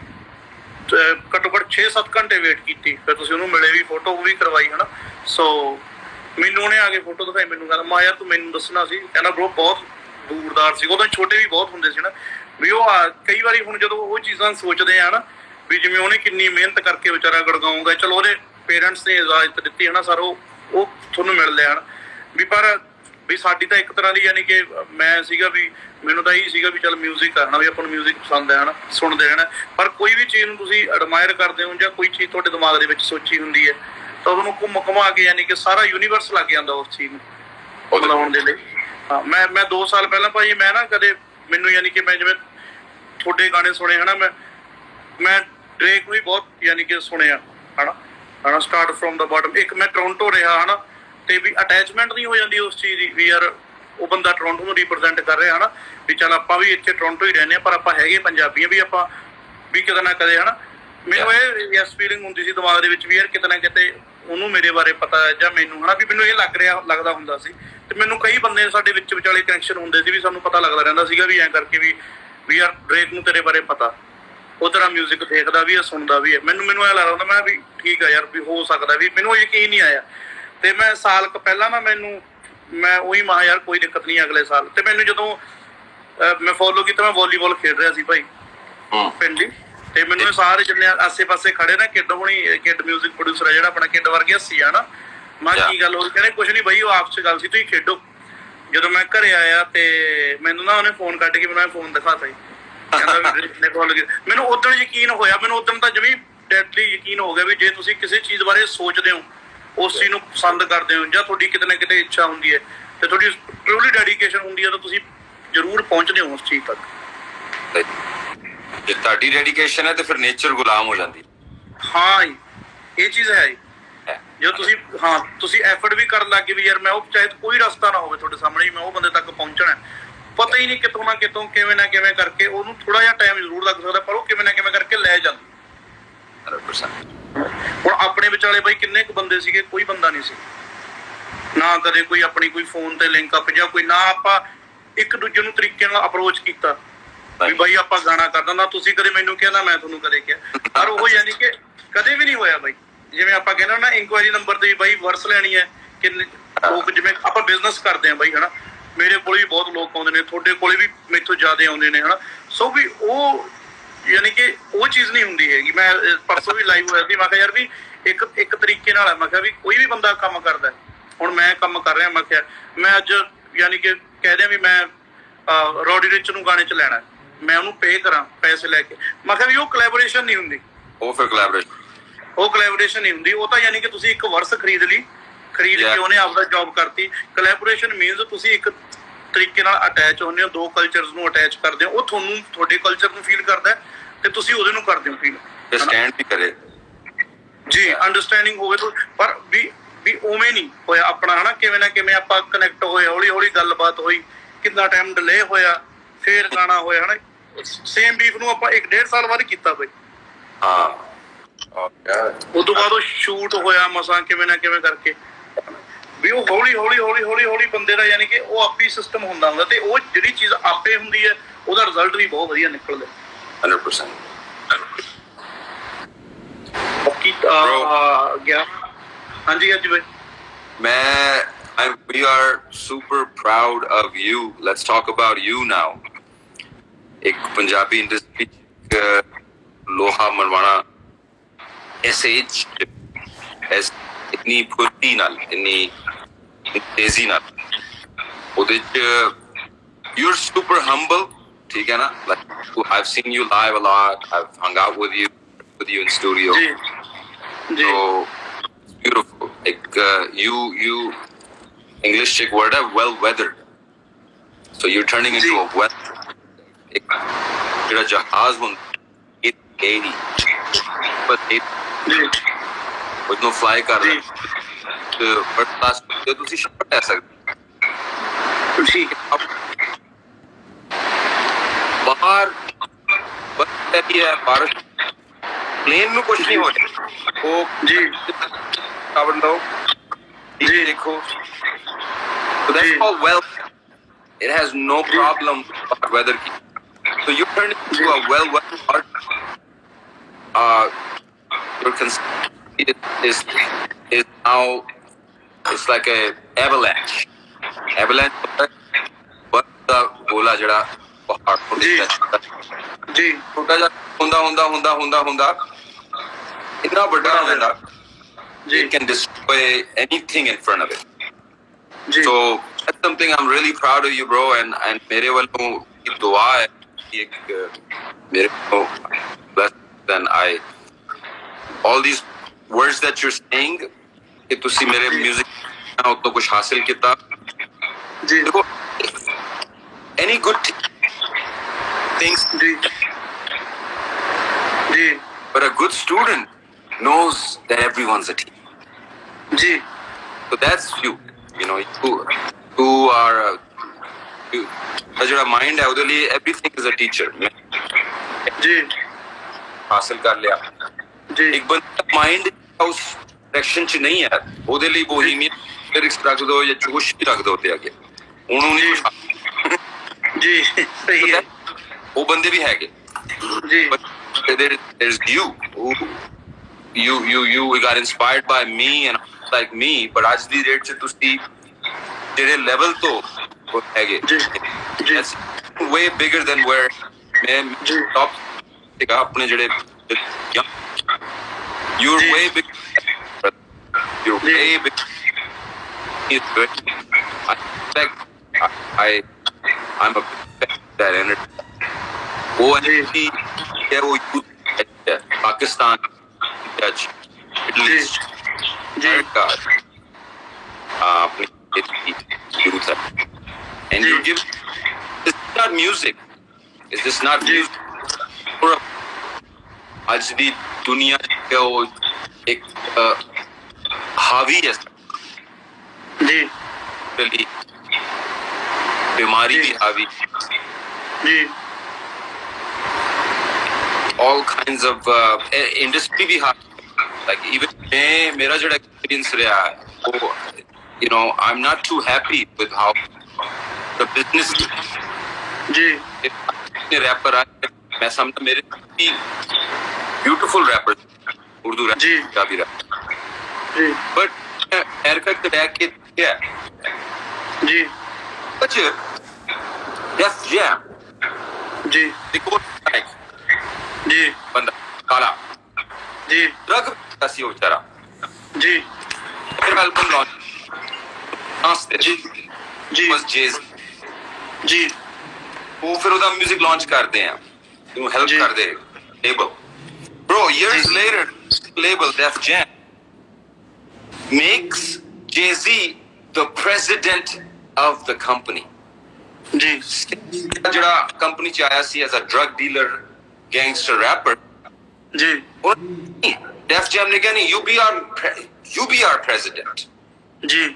Speaker 1: ਘੱਟੋ ਘੱਟ ਛੇ ਸੱਤ ਘੰਟੇ ਵੇਟ ਕੀਤੀ, ਫਿਰ ਤੁਸੀਂ ਉਹਨੂੰ ਮਿਲੇ ਵੀ, ਫੋਟੋ ਵੀ ਕਰਵਾਈ ਹਨਾ। ਸੋ ਮੈਨੂੰ ਉਹਨੇ ਆ ਕੇ ਫੋਟੋ ਦਿਖਾਈ, ਮੈਨੂੰ ਕਹਿੰਦਾ ਮੈਂ ਯਾਰ ਤੂੰ ਮੈਨੂੰ ਦੱਸਣਾ ਸੀ, ਕਹਿੰਦਾ ਬਰੋ ਬਹੁਤ ਦੂਰਦਾਰ ਸੀ, ਉਦੋਂ ਛੋਟੇ ਵੀ ਬਹੁਤ ਹੁੰਦੇ ਸੀ ਨਾ ਵੀ ਉਹ ਕਈ ਵਾਰੀ ਹੁਣ ਜਦੋਂ ਉਹ ਚੀਜ਼ਾਂ ਸੋਚਦੇ ਆ ਨਾ ਵੀ ਜਿਵੇਂ ਉਹਨੇ ਕਿੰਨੀ ਮਿਹਨਤ ਕਰਕੇ ਵਿਚਾਰਾ ਗੁੜਗਾਉਂਗਾ, ਚਲੋ ਉਹਦੇ ਪੇਰੈਂਟਸ ਨੇ ਇਜਾਜ਼ਤ ਦਿੱਤੀ ਹਨਾ ਸਰ ਉਹ ਉਹ ਤੁਹਾਨੂੰ ਮਿਲ ਲਿਆ ਹਨਾ ਵੀ, ਪਰ ਵੀ ਸਾਡੀ ਤਾਂ ਇੱਕ ਤਰ੍ਹਾਂ ਦੀ ਯਾਨੀ ਕਿ ਮੈਂ ਸੀਗਾ ਵੀ ਮੈਨੂੰ ਤਾਂ ਇਹੀ ਸੀਗਾ ਵੀ ਚੱਲ ਮਿਊਜ਼ਿਕ ਕਰਨਾ ਵੀ ਆਪਾਂ ਨੂੰ ਮਿਊਜ਼ਿਕ ਪਸੰਦ ਹੈ ਹਨਾ ਸੁਣਦੇ ਰਹਿਣਾ। ਪਰ ਕੋਈ ਵੀ ਚੀਜ਼ ਨੂੰ ਤੁਸੀਂ ਐਡਮਾਇਰ ਕਰਦੇ ਹੋ ਜਾਂ ਕੋਈ ਚੀਜ਼ ਤੁਹਾਡੇ ਦਿਮਾਗ ਦੇ ਵਿੱਚ ਸੋਚੀ ਹੁੰਦੀ ਹੈ ਤਾਂ ਉਹਨੂੰ ਘੁੰਮ ਘੁਮਾ ਕੇ ਯਾਨੀ ਕਿ ਸਾਰਾ ਯੂਨੀਵਰਸ ਲੱਗ ਜਾਂਦਾ ਉਸ ਚੀਜ਼ ਨੂੰ ਬਣਾਉਣ ਦੇ ਲਈ। ਹਾਂ ਮੈਂ ਮੈਂ ਦੋ ਸਾਲ ਪਹਿਲਾਂ ਭਾਈ ਮੈਂ ਨਾ ਕਦੇ ਮੈਨੂੰ ਯਾਨੀ ਕਿ ਮੈਂ ਜਿਵੇਂ ਤੁਹਾਡੇ ਗਾਣੇ ਸੁਣੇ ਹਨਾ ਮੈਂ ਮੈਂ ਡ੍ਰੇਕ ਵੀ ਬਹੁਤ ਯਾਨੀ ਕਿ ਸੁਣਿਆ ਹਨਾ ਹਨਾ ਸਟਾਰਟ ਫਰੋਮ ਦਾ ਬਾਟਮ। ਇੱਕ ਮੈਂ ਟੋਰਾਂਟੋ ਰਿਹਾ ਹਨਾ ਤੇ ਵੀ ਅਟੈਚਮੈਂਟ ਨਹੀਂ ਹੋ ਜਾਂਦੀ ਉਸ ਚੀਜ਼ ਦੀ ਵੀ ਯਾਰ ਉਹ ਬੰਦਾ ਟੋਰਾਂਟੋ ਨੂੰ ਰਿਪਰੈਜ਼ੈਂਟ ਕਰ ਰਿਹਾ ਹਨਾ ਵੀ ਚੱਲ ਆਪਾਂ ਵੀ ਇੱਥੇ ਟੋਰਾਂਟੋ ਹੀ ਰਹਿੰਦੇ ਹਾਂ ਪਰ ਆਪਾਂ ਹੈਗੇ ਪੰਜਾਬੀ ਵੀ ਆਪਾਂ ਵੀ ਕਿਤੇ ਨਾ ਕਦੇ ਹਨਾ ਮੈਨੂੰ ਇਹ ਯੈਸ ਫੀਲਿੰਗ ਹੁੰਦੀ ਸੀ ਦਿਮਾਗ ਦੇ ਵਿੱਚ ਵੀ ਯਾਰ ਕਿਤੇ ਨਾ ਕਿਤੇ ਉਹਨੂੰ ਮੇਰੇ ਬਾਰੇ ਪਤਾ ਹੈ ਜਾਂ ਮੈਨੂੰ ਹਨਾ ਵੀ ਮੈਨੂੰ ਇਹ ਲੱਗ ਰਿਹਾ ਲੱਗਦਾ ਹੁੰਦਾ ਸੀ। ਤੇ ਮੈਨੂੰ ਕਈ ਬੰਦੇ ਸਾਡੇ ਵਿੱਚ ਵਿਚਾਲੇ ਕਨੈਕਸ਼ਨ ਹੁੰਦੇ ਸੀ ਵੀ ਸਾਨੂੰ ਪਤਾ ਲੱਗਦਾ ਰਹਿੰਦਾ ਸੀਗਾ ਵੀ ਐਂ ਕਰਕੇ ਵੀ ਵੀ ਯਾਰ ਡ੍ਰੇਕ ਨੂੰ ਤੇਰੇ ਬਾਰੇ ਪਤਾ, ਉਹ ਤਰ੍ਹਾਂ ਮਿਊਜ਼ਿਕ ਦੇਖਦਾ ਵੀ ਹੈ ਸੁਣਦਾ ਵੀ ਹੈ। ਮੈਨੂੰ ਮੈਨੂੰ ਇਹ ਲੱਗਦਾ ਹੁੰਦਾ ਮੈਂ ਵੀ ਠੀਕ ਆ ਯਾਰ ਵੀ ਹੋ ਸਕਦਾ ਵੀ ਮੈਨੂੰ ਯਕੀਨ ਨਹੀਂ ਆਇਆ। ਤੇ ਮੈਂ ਸਾਲ ਕੁ ਪਹਿਲਾਂ ਨਾ ਮੈਨੂੰ ਮੈਂ ਉਹੀ ਮਹਾ ਯਾਰ ਕੋਈ ਦਿੱਕਤ ਨਹੀਂ ਅਗਲੇ ਸਾਲ। ਤੇ ਮੈਨੂੰ ਜਦੋਂ ਮੈਂ ਫੋਲੋ ਕੀਤਾ ਮੈਂ ਵਾਲੀਬਾਲ ਖੇਡ ਰਿਹਾ ਸੀ ਭਾਈ ਪਿੰਡ ਹੀ, ਤੇ ਮੈਨੂੰ ਸਾਰੇ ਜਿੰਨੇ ਆਸੇ ਪਾਸੇ ਖੜੇ ਨਾ ਕਿੱਡ ਹੋਣੀ ਕਿੱਡ ਮਿਊਜ਼ਿਕ ਪ੍ਰੋਡਿਊਸਰ ਆ ਜਿਹੜਾ ਆਪਣਾ ਕਿੱਡ ਵਰਗੇ ਹੱਸੀ ਆ ਨਾ ਮੈਂ ਕੀ ਗੱਲ ਹੋਈ ਕਹਿੰਦੇ ਕੁਛ ਨੀ ਬਾਈ ਉਹ ਆਪਸ ਚ ਗੱਲ ਸੀ ਤੁਸੀਂ ਖੇਡੋ। ਜਦੋਂ ਮੈਂ ਘਰੇ ਆਇਆ ਤੇ ਮੈਨੂੰ ਨਾ ਉਹਨੇ ਫੋਨ ਕੱਢ ਕੇ ਮੈਨੂੰ ਫੋਨ ਦਿਖਾਤਾ ਜੀ ਕਹਿੰਦਾ ਵੀ ਫੋਲੋ ਕੀਤਾ। ਮੈਨੂੰ ਉਦੋਂ ਯਕੀਨ ਹੋਇਆ, ਮੈਨੂੰ ਉਦੋਂ ਤਾਂ ਜਮੀ ਡੈਡਲੀ ਯਕੀਨ ਹੋ ਗਿਆ ਵੀ ਜੇ ਤੁਸੀਂ ਕਿਸੇ ਚੀਜ਼ ਬਾਰੇ ਸੋਚਦੇ ਹੋ ਉਸ ਚੀਜ਼ ਨੂੰ ਪਸੰਦ ਕਰਦੇ ਹੋ ਜਾਂ ਤੁਹਾਡੀ ਕਿਤੇ ਨਾ ਕਿਤੇ ਇੱਛਾ ਹੁੰਦੀ ਹੈ ਤੇ ਤੁਹਾਡੀ ਟਰੂਲੀ ਡੈਡੀਕੇਸ਼ਨ ਹੁੰਦੀ ਹੈ ਤਾਂ ਤੁਸੀਂ ਜ਼ਰੂਰ ਪਹੁੰਚਦੇ ਹੋ ਉਸ ਚੀਜ਼ ਤੱਕ।
Speaker 2: ਜੇ ਤੁਹਾਡੀ ਡੈਡੀਕੇਸ਼ਨ ਹੈ ਤੇ ਫਿਰ ਨੇਚਰ ਗੁਲਾਮ ਹੋ ਜਾਂਦੀ।
Speaker 1: ਹਾਂ ਇਹ ਚੀਜ਼ ਹੈ। जो तुसी हाँ तुसी एफर्ट भी कर लगे भी यार मैं वो चाहे कोई रास्ता ना हो तुहाडे सामने मैं वो बंदे तक पहुंचना है, पता ही नहीं कितों ना कितों किवें ना किवें करके उन्होंने थोड़ा जिहा टाइम जरूर लग सकदा पर वो किवें ना किवें करके लै जांदी।
Speaker 2: Hundred percent.
Speaker 1: हुण अपने विचाले बई किन्ने क बंदे सीगे, कोई बंदा नहीं सी ना, कदे कोई अपनी कोई फोन ते लिंक अप जां कोई ना आपां एक दूजे नूं तरीके नाल अप्रोच कीता भी बई आपां गाना करदा ना तुसी कदे मैनूं किहा ना मैं तुहानूं कदे किहा, पर वो यानी कि कदे भी नहीं होया बई जिवें आपां कहने ना इंक्वायरी नंबर ते बई वर्स लैनी है कि लोग जिवें आपां बिजनेस करदे आ बई है ना, मेरे कोल भी बहुत लोग आउंदे ने, तुहाडे कोल भी मेथों ज्यादा आउंदे ने है ना, सो भी वो यानी कि वो चीज़ नहीं हुंदी हैगी। मैं परसों भी लाइव होया सी, मैं कहा यार भी एक एक तरीके नाल है, मैं कहा भी कोई भी बंदा काम करदा है, हुण मैं काम कर रहा, मैं कहा मैं अज यानी कि कह दियां भी मैं रॉडी रिच नूं गाने च लैणा, मैं उहनूं पे करा पैसे लैके, मैं कहा भी वो कोलैबोरेशन नहीं हुंदी,
Speaker 2: वो फिर कोलैबोरेशन
Speaker 1: वो कोलैबोरेशन नहीं हुंदी, वो तां यानी कि तुसीं एक वर्स खरीद ली, खरीद के उहने आपदा जॉब करती। कोलैबोरेशन मीनस तुसीं एक तरीके नाल अटैच होने हो, दो कल्चरस नूं अटैच करदे हो, वो तुहानूं तुहाडे कल्चर नूं फील करदा है ते तुसीं ਉਹਦੇ ਨੂੰ ਕਰਦੇ ਹੋ ਫੀਲ,
Speaker 2: स्टैंड भी करे
Speaker 1: जी अंडरस्टैंडिंग होवे तो, पर भी भी उवें नहीं होया अपना है ना, किवें ना किवें आपां कनैक्ट होए, हौली हौली गलबात होई, कितना टाइम डिले होया, फिर गाना होया है ना, सेम बीफ नूं आपां एक डेढ़ साल बाद कीता बई,
Speaker 2: हाँ
Speaker 1: उस तो बाद वो शूट होया मसां किवें ना किवें करके भी वो हौली हौली हौली हौली हौली बंदे दा यानी कि वो आपी सिस्टम हुंदा हुंदा ते वो जिहड़ी चीज़ आपे हुंदी है ਉਹਦਾ ਰਿਜ਼ਲਟ ਵੀ ਬਹੁਤ ਵਧੀਆ ਨਿਕਲਦਾ।
Speaker 2: Hundred percent.
Speaker 1: बाकी ਗਿਆ ਹਾਂਜੀ ਅੱਜ ਭਾਈ
Speaker 2: मैं I we are super proud of you. Let's talk about you now. एक पंजाबी इंडस्ट्री लोहा मनवाना ऐसे एज इतनी फुर्ती नाल इतनी तेजी नाल ਉਹਦੇ ਚ you're super humble, ठीक है ना, like I've seen you live a lot, I've hung out with you with you in studio,
Speaker 1: ji ji
Speaker 2: so it's beautiful, like uh, you you English chick word है well weathered, so you're turning into
Speaker 1: ji.
Speaker 2: a well एक ਜਿਹੜਾ ਜਹਾਜ਼ ਹੁੰਦਾ eight eighty but it
Speaker 1: जी
Speaker 2: ਉਹਨੂੰ fly ਕਰ
Speaker 1: जी
Speaker 2: ਰਿਹਾ ਤੇ first class ਤੇ ਤੁਸੀਂ ਸ਼ਾਟ ਲੈ ਸਕਦੇ
Speaker 1: ठीक
Speaker 2: ਬਾਹਰ ਬਸ ਇਹ ਹੈ ਬਾਰਿਸ਼ प्लेन में कुछ नहीं हो रहा, वो
Speaker 1: जी
Speaker 2: काबन दो
Speaker 1: जी
Speaker 2: देखो, so that's
Speaker 1: ji.
Speaker 2: called wealth. It has no problem about weather की, so you turn into a well weathered art. Uh, your concept is is now it's like a avalanche. Avalanche, but the बोला जड़ा पहाड़ को
Speaker 1: जी. जी
Speaker 2: छोटा जा ਹੁੰਦਾ ਹੁੰਦਾ ਹੁੰਦਾ ਹੁੰਦਾ ਹੁੰਦਾ इतना बड़ा हो जाता
Speaker 1: जी
Speaker 2: it can destroy anything in front of it.
Speaker 1: Ji
Speaker 2: So that's something I'm really proud of you, bro, and and मेरे वालों की दुआ है कि एक मेरे को then I all these words that you're saying कि तुसी मेरे music ना तो कुछ हासिल किया
Speaker 1: जी
Speaker 2: देखो any good things,
Speaker 1: ji ji
Speaker 2: but a good student knows that everyone's a team.
Speaker 1: Ji
Speaker 2: So that's you, you know, you, you are, uh, you, your mind है उधर लिए everything is a teacher.
Speaker 1: जी
Speaker 2: हासिल कर लिया
Speaker 1: जी
Speaker 2: एक बंदा mind उस direction च नहीं है उधर लिए बोहेमियन लिरिक्स रख दो या जोश भी रख दो ते आगे उन्होंने
Speaker 1: जी सही है
Speaker 2: वो बंदे भी हैगे
Speaker 1: जी
Speaker 2: but there there's you who you you you got inspired by me and like me, but आज दी डेट च तुसी ਜਿਹੜੇ ਲੈਵਲ ਤੋਂ ਹੈਗੇ
Speaker 1: जी जी
Speaker 2: that's way bigger than where ਮੈਂ
Speaker 1: जी
Speaker 2: top ਸੀਗਾ ਆਪਣੇ ਜਿਹੜੇ you're
Speaker 1: ji.
Speaker 2: way big you're
Speaker 1: ji.
Speaker 2: way big it's good I like I I'm a that energy वो
Speaker 1: जी.
Speaker 2: energy है वो youth पाकिस्तान Dutch Middle
Speaker 1: जी.
Speaker 2: East
Speaker 1: जी
Speaker 2: America अपनी youth है and
Speaker 1: ji.
Speaker 2: you give it's not music it's just not
Speaker 1: ji.
Speaker 2: music for आज दी दुनिया के वो एक हावी है
Speaker 1: जी
Speaker 2: really, बीमारी भी हावी,
Speaker 1: जी
Speaker 2: all kinds of uh, industry भी हावी, like even मैं मेरा जो experience रहा है वो, you know, I'm not too happy with how the business
Speaker 1: जी
Speaker 2: रैपर आए, मैं समझता मेरे ब्यूटीफुल रैपर उर्दू रैप
Speaker 1: जी
Speaker 2: का भी रैप,
Speaker 1: जी
Speaker 2: बट अमेरिका के रैप के क्या
Speaker 1: जी
Speaker 2: कुछ Def Jam
Speaker 1: जी
Speaker 2: देखो
Speaker 1: जी
Speaker 2: बंदा काला
Speaker 1: जी
Speaker 2: ड्रग कैसी हो बेचारा
Speaker 1: जी
Speaker 2: फिर एल्बम लॉन्च डांस दे
Speaker 1: जी जी
Speaker 2: बस जेज
Speaker 1: जी
Speaker 2: वो फिर उधर म्यूजिक लॉन्च करते हैं, तू हेल्प
Speaker 1: जी
Speaker 2: कर दे label bro, years later label Def Jam makes Jay-Z the president of the company.
Speaker 1: जी
Speaker 2: ਜਿਹੜਾ ਕੰਪਨੀ ਚ ਆਇਆ ਸੀ as a drug dealer gangster rapper,
Speaker 1: ji
Speaker 2: Def Jam ने कहा नहीं, you be our pre- you be our president.
Speaker 1: Ji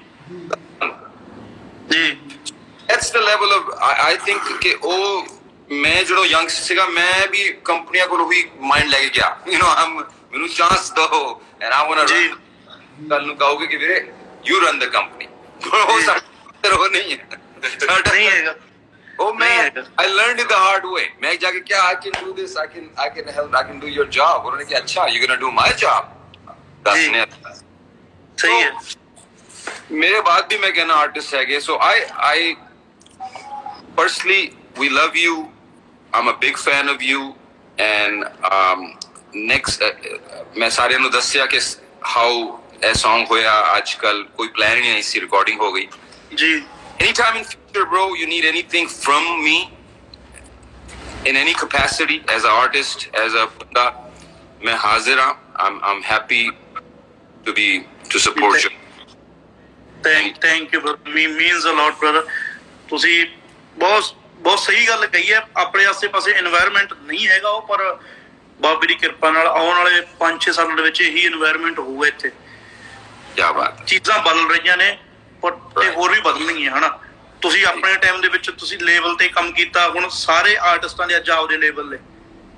Speaker 1: ji
Speaker 2: That's the level of I, I think कि ਉਹ ਮੈਂ ਜਦੋਂ ਯੰਗ ਸੀਗਾ ਮੈਂ ਵੀ ਕੰਪਨੀਆਂ ਕੋਲ ਵੀ ਮਾਈਂਡ ਲੈ ਕੇ ਗਿਆ, you know, I'm ਮੈਨੂੰ ਚਾਂਸ ਦੋ and I want to
Speaker 1: ਜੀ
Speaker 2: ਕੱਲ ਨੂੰ ਕਹੋਗੇ ਕਿ ਵੀਰੇ you run the company, ਉਹ ਸਾਡਾ ਉਹ ਨਹੀਂ ਹੈ, ਸਾਡਾ
Speaker 1: नहीं है
Speaker 2: Oh man, I learned it the hard way. मैं जाके क्या I can do this, I can I can help, I can do your job. उन्होंने कहा अच्छा you're gonna do my job. दस ने
Speaker 1: सही है
Speaker 2: मेरे बाद भी मैं कहना आर्टिस्ट है गए. So I I personally we love you. I'm a big fan of you and um, next uh, मैं सारे नु दस्या कि how a song होया आजकल कोई प्लान ही नहीं सी रिकॉर्डिंग हो गई
Speaker 1: जी.
Speaker 2: Anytime in future, bro, you need anything from me in any capacity as an artist, as a banda, मैं हाजिर हूँ. I'm I'm happy to be to support you.
Speaker 1: Thank thank you brother. Me means a lot brother. ਤੁਸੀਂ ਬਹੁਤ ਬਹੁਤ ਸਹੀ ਗੱਲ ਕਹੀ ਹੈ. ਆਪਣੇ ਆਸੇ-ਪਾਸੇ এনवायरमेंट ਨਹੀਂ ਹੈਗਾ ਉਹ, ਪਰ ਬਾਬੇ ਦੀ ਕਿਰਪਾ ਨਾਲ ਆਉਣ ਵਾਲੇ ਪੰਜ ਛੇ ਸਾਲਾਂ ਦੇ ਵਿੱਚ ਇਹੀ এনवायरमेंट ਹੋਊਗਾ ਇੱਥੇ.
Speaker 2: ਕੀ ਬਾਤ ਹੈ.
Speaker 1: ਚੀਜ਼ਾਂ ਬਦਲ ਰਹੀਆਂ ਨੇ ਪਰ ਤੇ ਹੋਰ ਵੀ ਬਦਲਣਗੀਆਂ ਹਨਾ. ਤੁਸੀਂ ਆਪਣੇ ਟਾਈਮ ਦੇ ਵਿੱਚ ਤੁਸੀਂ ਲੈਵਲ ਤੇ ਕੰਮ ਕੀਤਾ, ਹੁਣ ਸਾਰੇ ਆਰਟਿਸਟਾਂ ਦੇ ਅੱਜ ਆਪਦੇ ਲੈਵਲ ਨੇ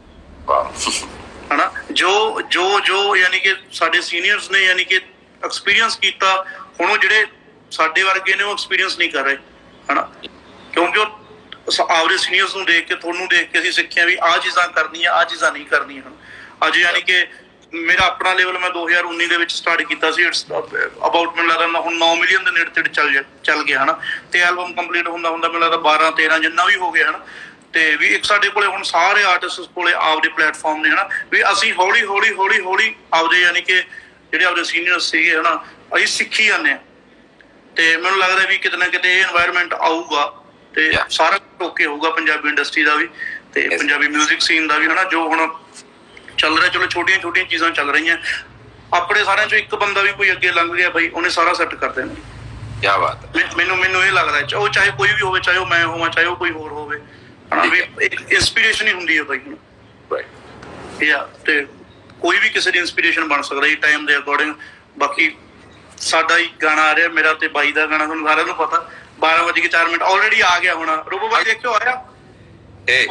Speaker 1: ਹਨਾ. ਜੋ ਜੋ ਜੋ ਯਾਨੀ ਕਿ ਸਾਡੇ ਸੀਨੀਅਰਸ ਨੇ ਯਾਨੀ ਕਿ ਐਕਸਪੀਰੀਅੰਸ ਕੀਤਾ, ਹੁਣ ਉਹ ਜਿਹੜੇ ਸਾਡੇ ਵਰਗੇ ਨੇ ਉਹ ਐਕਸਪੀਰੀਅੰਸ ਨਹੀਂ ਕਰ ਰਹੇ ਹਨਾ. ਕਿਉਂਕਿ ਉਹ ਆਪਦੇ ਸੀਨੀਅਰਸ ਨੂੰ ਦੇਖ ਕੇ, ਤੁਹਾਨੂੰ ਦੇਖ ਕੇ ਅਸੀਂ ਸਿੱਖਿਆ ਵੀ ਆਹ ਚੀਜ਼ਾਂ ਕਰਨੀਆਂ, ਆਹ ਚੀਜ਼ਾਂ ਨਹੀਂ ਕਰਨੀਆਂ ਹਨ. ਅੱਜ ਯਾਨੀ ਕਿ ਮੇਰਾ ਆਪਣਾ ਲੈਵਲ ਮੈਂ ਦੋ ਹਜ਼ਾਰ ਉੱਨੀ ਦੇ ਵਿੱਚ ਸਟਾਰਟ ਕੀਤਾ ਸੀ. ਇਟਸ ਅਬਾਊਟ ਮੈਨੂੰ ਲੱਗਦਾ ਹੁਣ ਨੌ ਮਿਲੀਅਨ ਦੇ ਨੇੜੇ ਤੇੜੇ ਚੱਲ ਚੱਲ ਗਿਆ ਹਨਾ. ਤੇ ਐਲਬਮ ਕੰਪਲੀਟ ਹੁੰਦਾ ਹੁੰਦਾ ਮੈਨੂੰ ਲੱਗਦਾ ਬਾਰਾਂ ਤੇਰਾਂ ਜਿੰਨਾ ਵੀ ਹੋ ਗਿਆ ਹਨਾ. ਤੇ ਵੀ ਇੱਕ ਸਾਡੇ ਕੋਲੇ ਹੁਣ ਸਾਰੇ ਆਰਟਿਸਟ ਕੋਲੇ ਆਪਦੇ ਪਲੇਟਫਾਰਮ ਨੇ ਹਨਾ. ਵੀ ਅਸੀਂ ਹੌਲੀ ਹੌਲੀ ਹੌਲੀ ਹੌਲੀ ਆਪਦੇ ਯਾਨੀ ਕਿ ਜਿਹੜੇ ਆਪਦੇ ਸੀਨੀਅਰ ਸੀਗੇ ਹਨਾ, ਅਸੀਂ ਸਿੱਖੀ ਜਾਂਦੇ ਹਾਂ. ਤੇ ਮੈਨੂੰ ਲੱਗਦਾ ਵੀ ਕਿਤੇ ਨਾ ਕਿਤੇ ਇਹ এনवायरमेंट ਆਊਗਾ ਤੇ ਸਾਰਾ ਓਕੇ ਹੋਊਗਾ ਪੰਜਾਬੀ ਇੰਡਸਟਰੀ ਦਾ ਵੀ ਤੇ ਪੰਜਾਬੀ ਮਿਊਜ਼ਿਕ ਸੀਨ ਦਾ ਵੀ ਹਨਾ. ਜੋ ਹੁਣ ਚੱਲ ਰਿਹਾ, ਚਲੋ ਛੋਟੀਆਂ ਛੋਟੀਆਂ ਚੀਜ਼ਾਂ ਚੱਲ ਰਹੀਆਂ. ਆਪਣੇ ਸਾਰਿਆਂ ਚੋਂ ਇੱਕ ਬੰਦਾ ਵੀ ਕੋਈ ਅੱਗੇ ਲੰਘ ਗਿਆ ਬਾਈ, ਉਹਨੇ ਸਾਰਾ ਸੈੱਟ ਕਰ ਦੇਣਾ.
Speaker 2: ਕੀ ਬਾਤ ਹੈ.
Speaker 1: ਮੈਨੂੰ ਮੈਨੂੰ ਇਹ ਲੱਗਦਾ ਉਹ ਚਾਹੇ ਕੋਈ ਵੀ ਹੋਵੇ, ਚਾਹੇ ਉਹ ਮੈਂ ਹੋਵਾਂ, ਚਾਹੇ ਉਹ ਕੋਈ ਹੋਰ ਹੋਵੇ ਹਨਾ. ਵੀ ਇੱਕ ਇੰਸਪੀਰੇਸ਼ਨ ਹੀ ਹੁੰਦੀ ਹੈ ਬਾਈ ਹੁਣ. ਯਾ ਤੇ ਕੋਈ ਵੀ ਕਿਸੇ ਦੀ ਇੰਸਪੀਰੇਸ਼ਨ ਬਣ ਸਕਦਾ ਜੀ ਟਾਈਮ ਦੇ ਅਕੋਰਡਿੰਗ. ਬਾਕੀ ਸਾਡਾ ਹੀ ਗਾਣਾ ਆ ਰਿਹਾ, ਮੇਰਾ ਤੇ ਬਾਈ ਦਾ ਗਾਣਾ, ਤੁਹਾਨੂੰ ਸਾਰਿਆਂ ਨੂੰ ਪਤਾ. ਬਾਰਾਂ ਵਜੇ ਕੇ ਚਾਰ ਮਿੰਟ ਆਲਰੇਡੀ ਆ ਗਿਆ ਹੋਣਾ. ਰੂਬੋ ਬਾਈ ਦੇਖਿਓ ਆਇਆ
Speaker 2: ਇਹ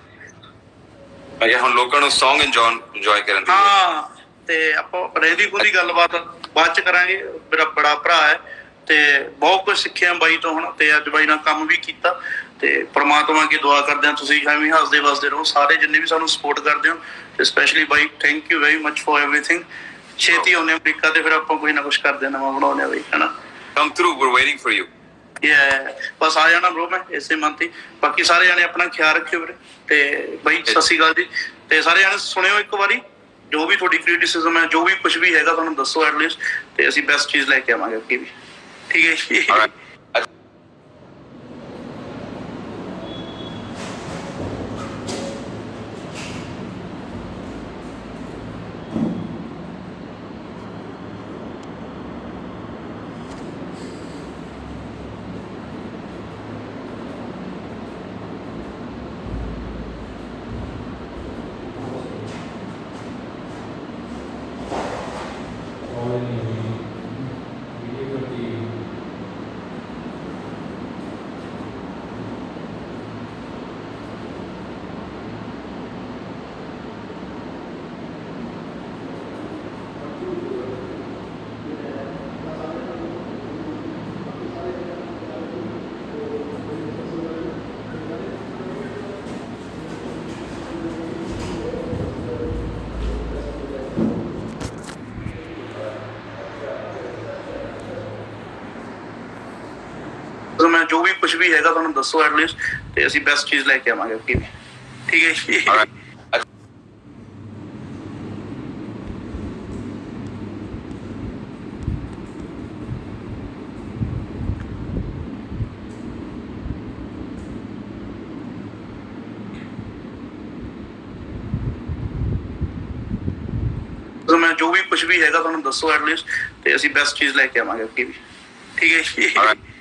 Speaker 2: ਹੁਣ ਲੋਕਾਂ ਨੂੰ ਸੌਂਗ ਇੰਜੋਏ ਇੰਜੋਏ ਕਰਨ ਦੀ.
Speaker 1: ਹਾਂ ਤੇ ਆਪਾਂ ਰਹਿੰਦੀ ਖੁੰਦੀ ਗੱਲਬਾਤ ਬਾਅਦ ਚ ਕਰਾਂਗੇ. ਮੇਰਾ ਬੜਾ ਭਰਾ ਹੈ ਤੇ ਬਹੁਤ ਕੁਝ ਸਿੱਖਿਆ ਬਾਈ ਤੋਂ ਹੁਣ, ਤੇ ਅੱਜ ਬਾਈ ਨਾਲ ਕੰਮ ਵੀ ਕੀਤਾ. ਤੇ ਪ੍ਰਮਾਤਮਾ ਅੱਗੇ ਦੁਆ ਕਰਦੇ ਹਾਂ ਤੁਸੀਂ ਐਵੇਂ ਹੱਸਦੇ ਵਸਦੇ ਰਹੋ, ਸਾਰੇ ਜਿੰਨੇ ਵੀ ਸਾਨੂੰ ਸਪੋਰਟ ਕਰਦੇ ਹੋ. ਤੇ ਸਪੈਸ਼ਲੀ ਬਾਈ thank you very much for everything. ਛੇਤੀ ਆਉਂਦੇ ਅਮਰੀਕਾ ਤੇ ਫਿਰ ਆਪਾਂ ਕੋਈ ਨਾ ਕੁਝ ਕਰਦੇ ਨਵਾਂ ਬਣਾਉਂਦੇ ਬਾਈ ਹਨਾ.
Speaker 2: Come through, we are waiting for you.
Speaker 1: ਯਾ ਬਸ ਆ ਜਾਣਾ ਬ్రో ਮੈਂ ਇਸੇ ਮੰਥ ਹੀ. ਬਾਕੀ ਸਾਰੇ ਜਾਣੇ ਆਪਣਾ ਖਿਆਲ ਰੱਖਿਓ ਵੀਰੇ. ਤੇ ਬਾਈ ਸਤਿ ਸ਼੍ਰੀ ਅਕਾਲ ਜੀ. ਤੇ ਸਾਰੇ ਜਾਣੇ ਸੁਣਿਓ ਇੱਕ ਵਾਰੀ, ਜੋ ਵੀ ਤੁਹਾਡੀ ਕ੍ਰਿਟਿਸਿਜ਼ਮ ਹੈ, ਜੋ ਵੀ ਕੁਝ ਵੀ ਹੈਗਾ ਤੁਹਾਨੂੰ ਦੱਸੋ ਐਟਲੀਸਟ, ਤੇ ਅਸੀਂ ਬੈਸਟ ਚੀਜ਼ ਲੈ ਕੇ ਆਵਾਂਗੇ ਅੱਗੇ ਵੀ. ਠੀਕ ਹੈ ਜੀ. ਜੋ ਵੀ ਕੁਝ ਵੀ ਹੈਗਾ ਤੁਹਾਨੂੰ ਦੱਸੋ ਐਟਲੀਸਟ, ਤੇ ਅਸੀਂ ਬੈਸਟ ਚੀਜ਼ ਲੈ ਕੇ ਆਵਾਂਗੇ ਅੱਗੇ ਵੀ। ਠੀਕ ਹੈ ਜੀ।
Speaker 2: Alright.
Speaker 1: ਮੈਂ ਜੋ ਵੀ ਕੁਝ ਵੀ ਹੈਗਾ ਤੁਹਾਨੂੰ ਦੱਸੋ ਐਟਲੀਸਟ, ਤੇ ਅਸੀਂ ਬੈਸਟ ਚੀਜ਼ ਲੈ ਕੇ ਆਵਾਂਗੇ ਅੱਗੇ ਵੀ। ਠੀਕ ਹੈ ਜੀ।
Speaker 2: Alright.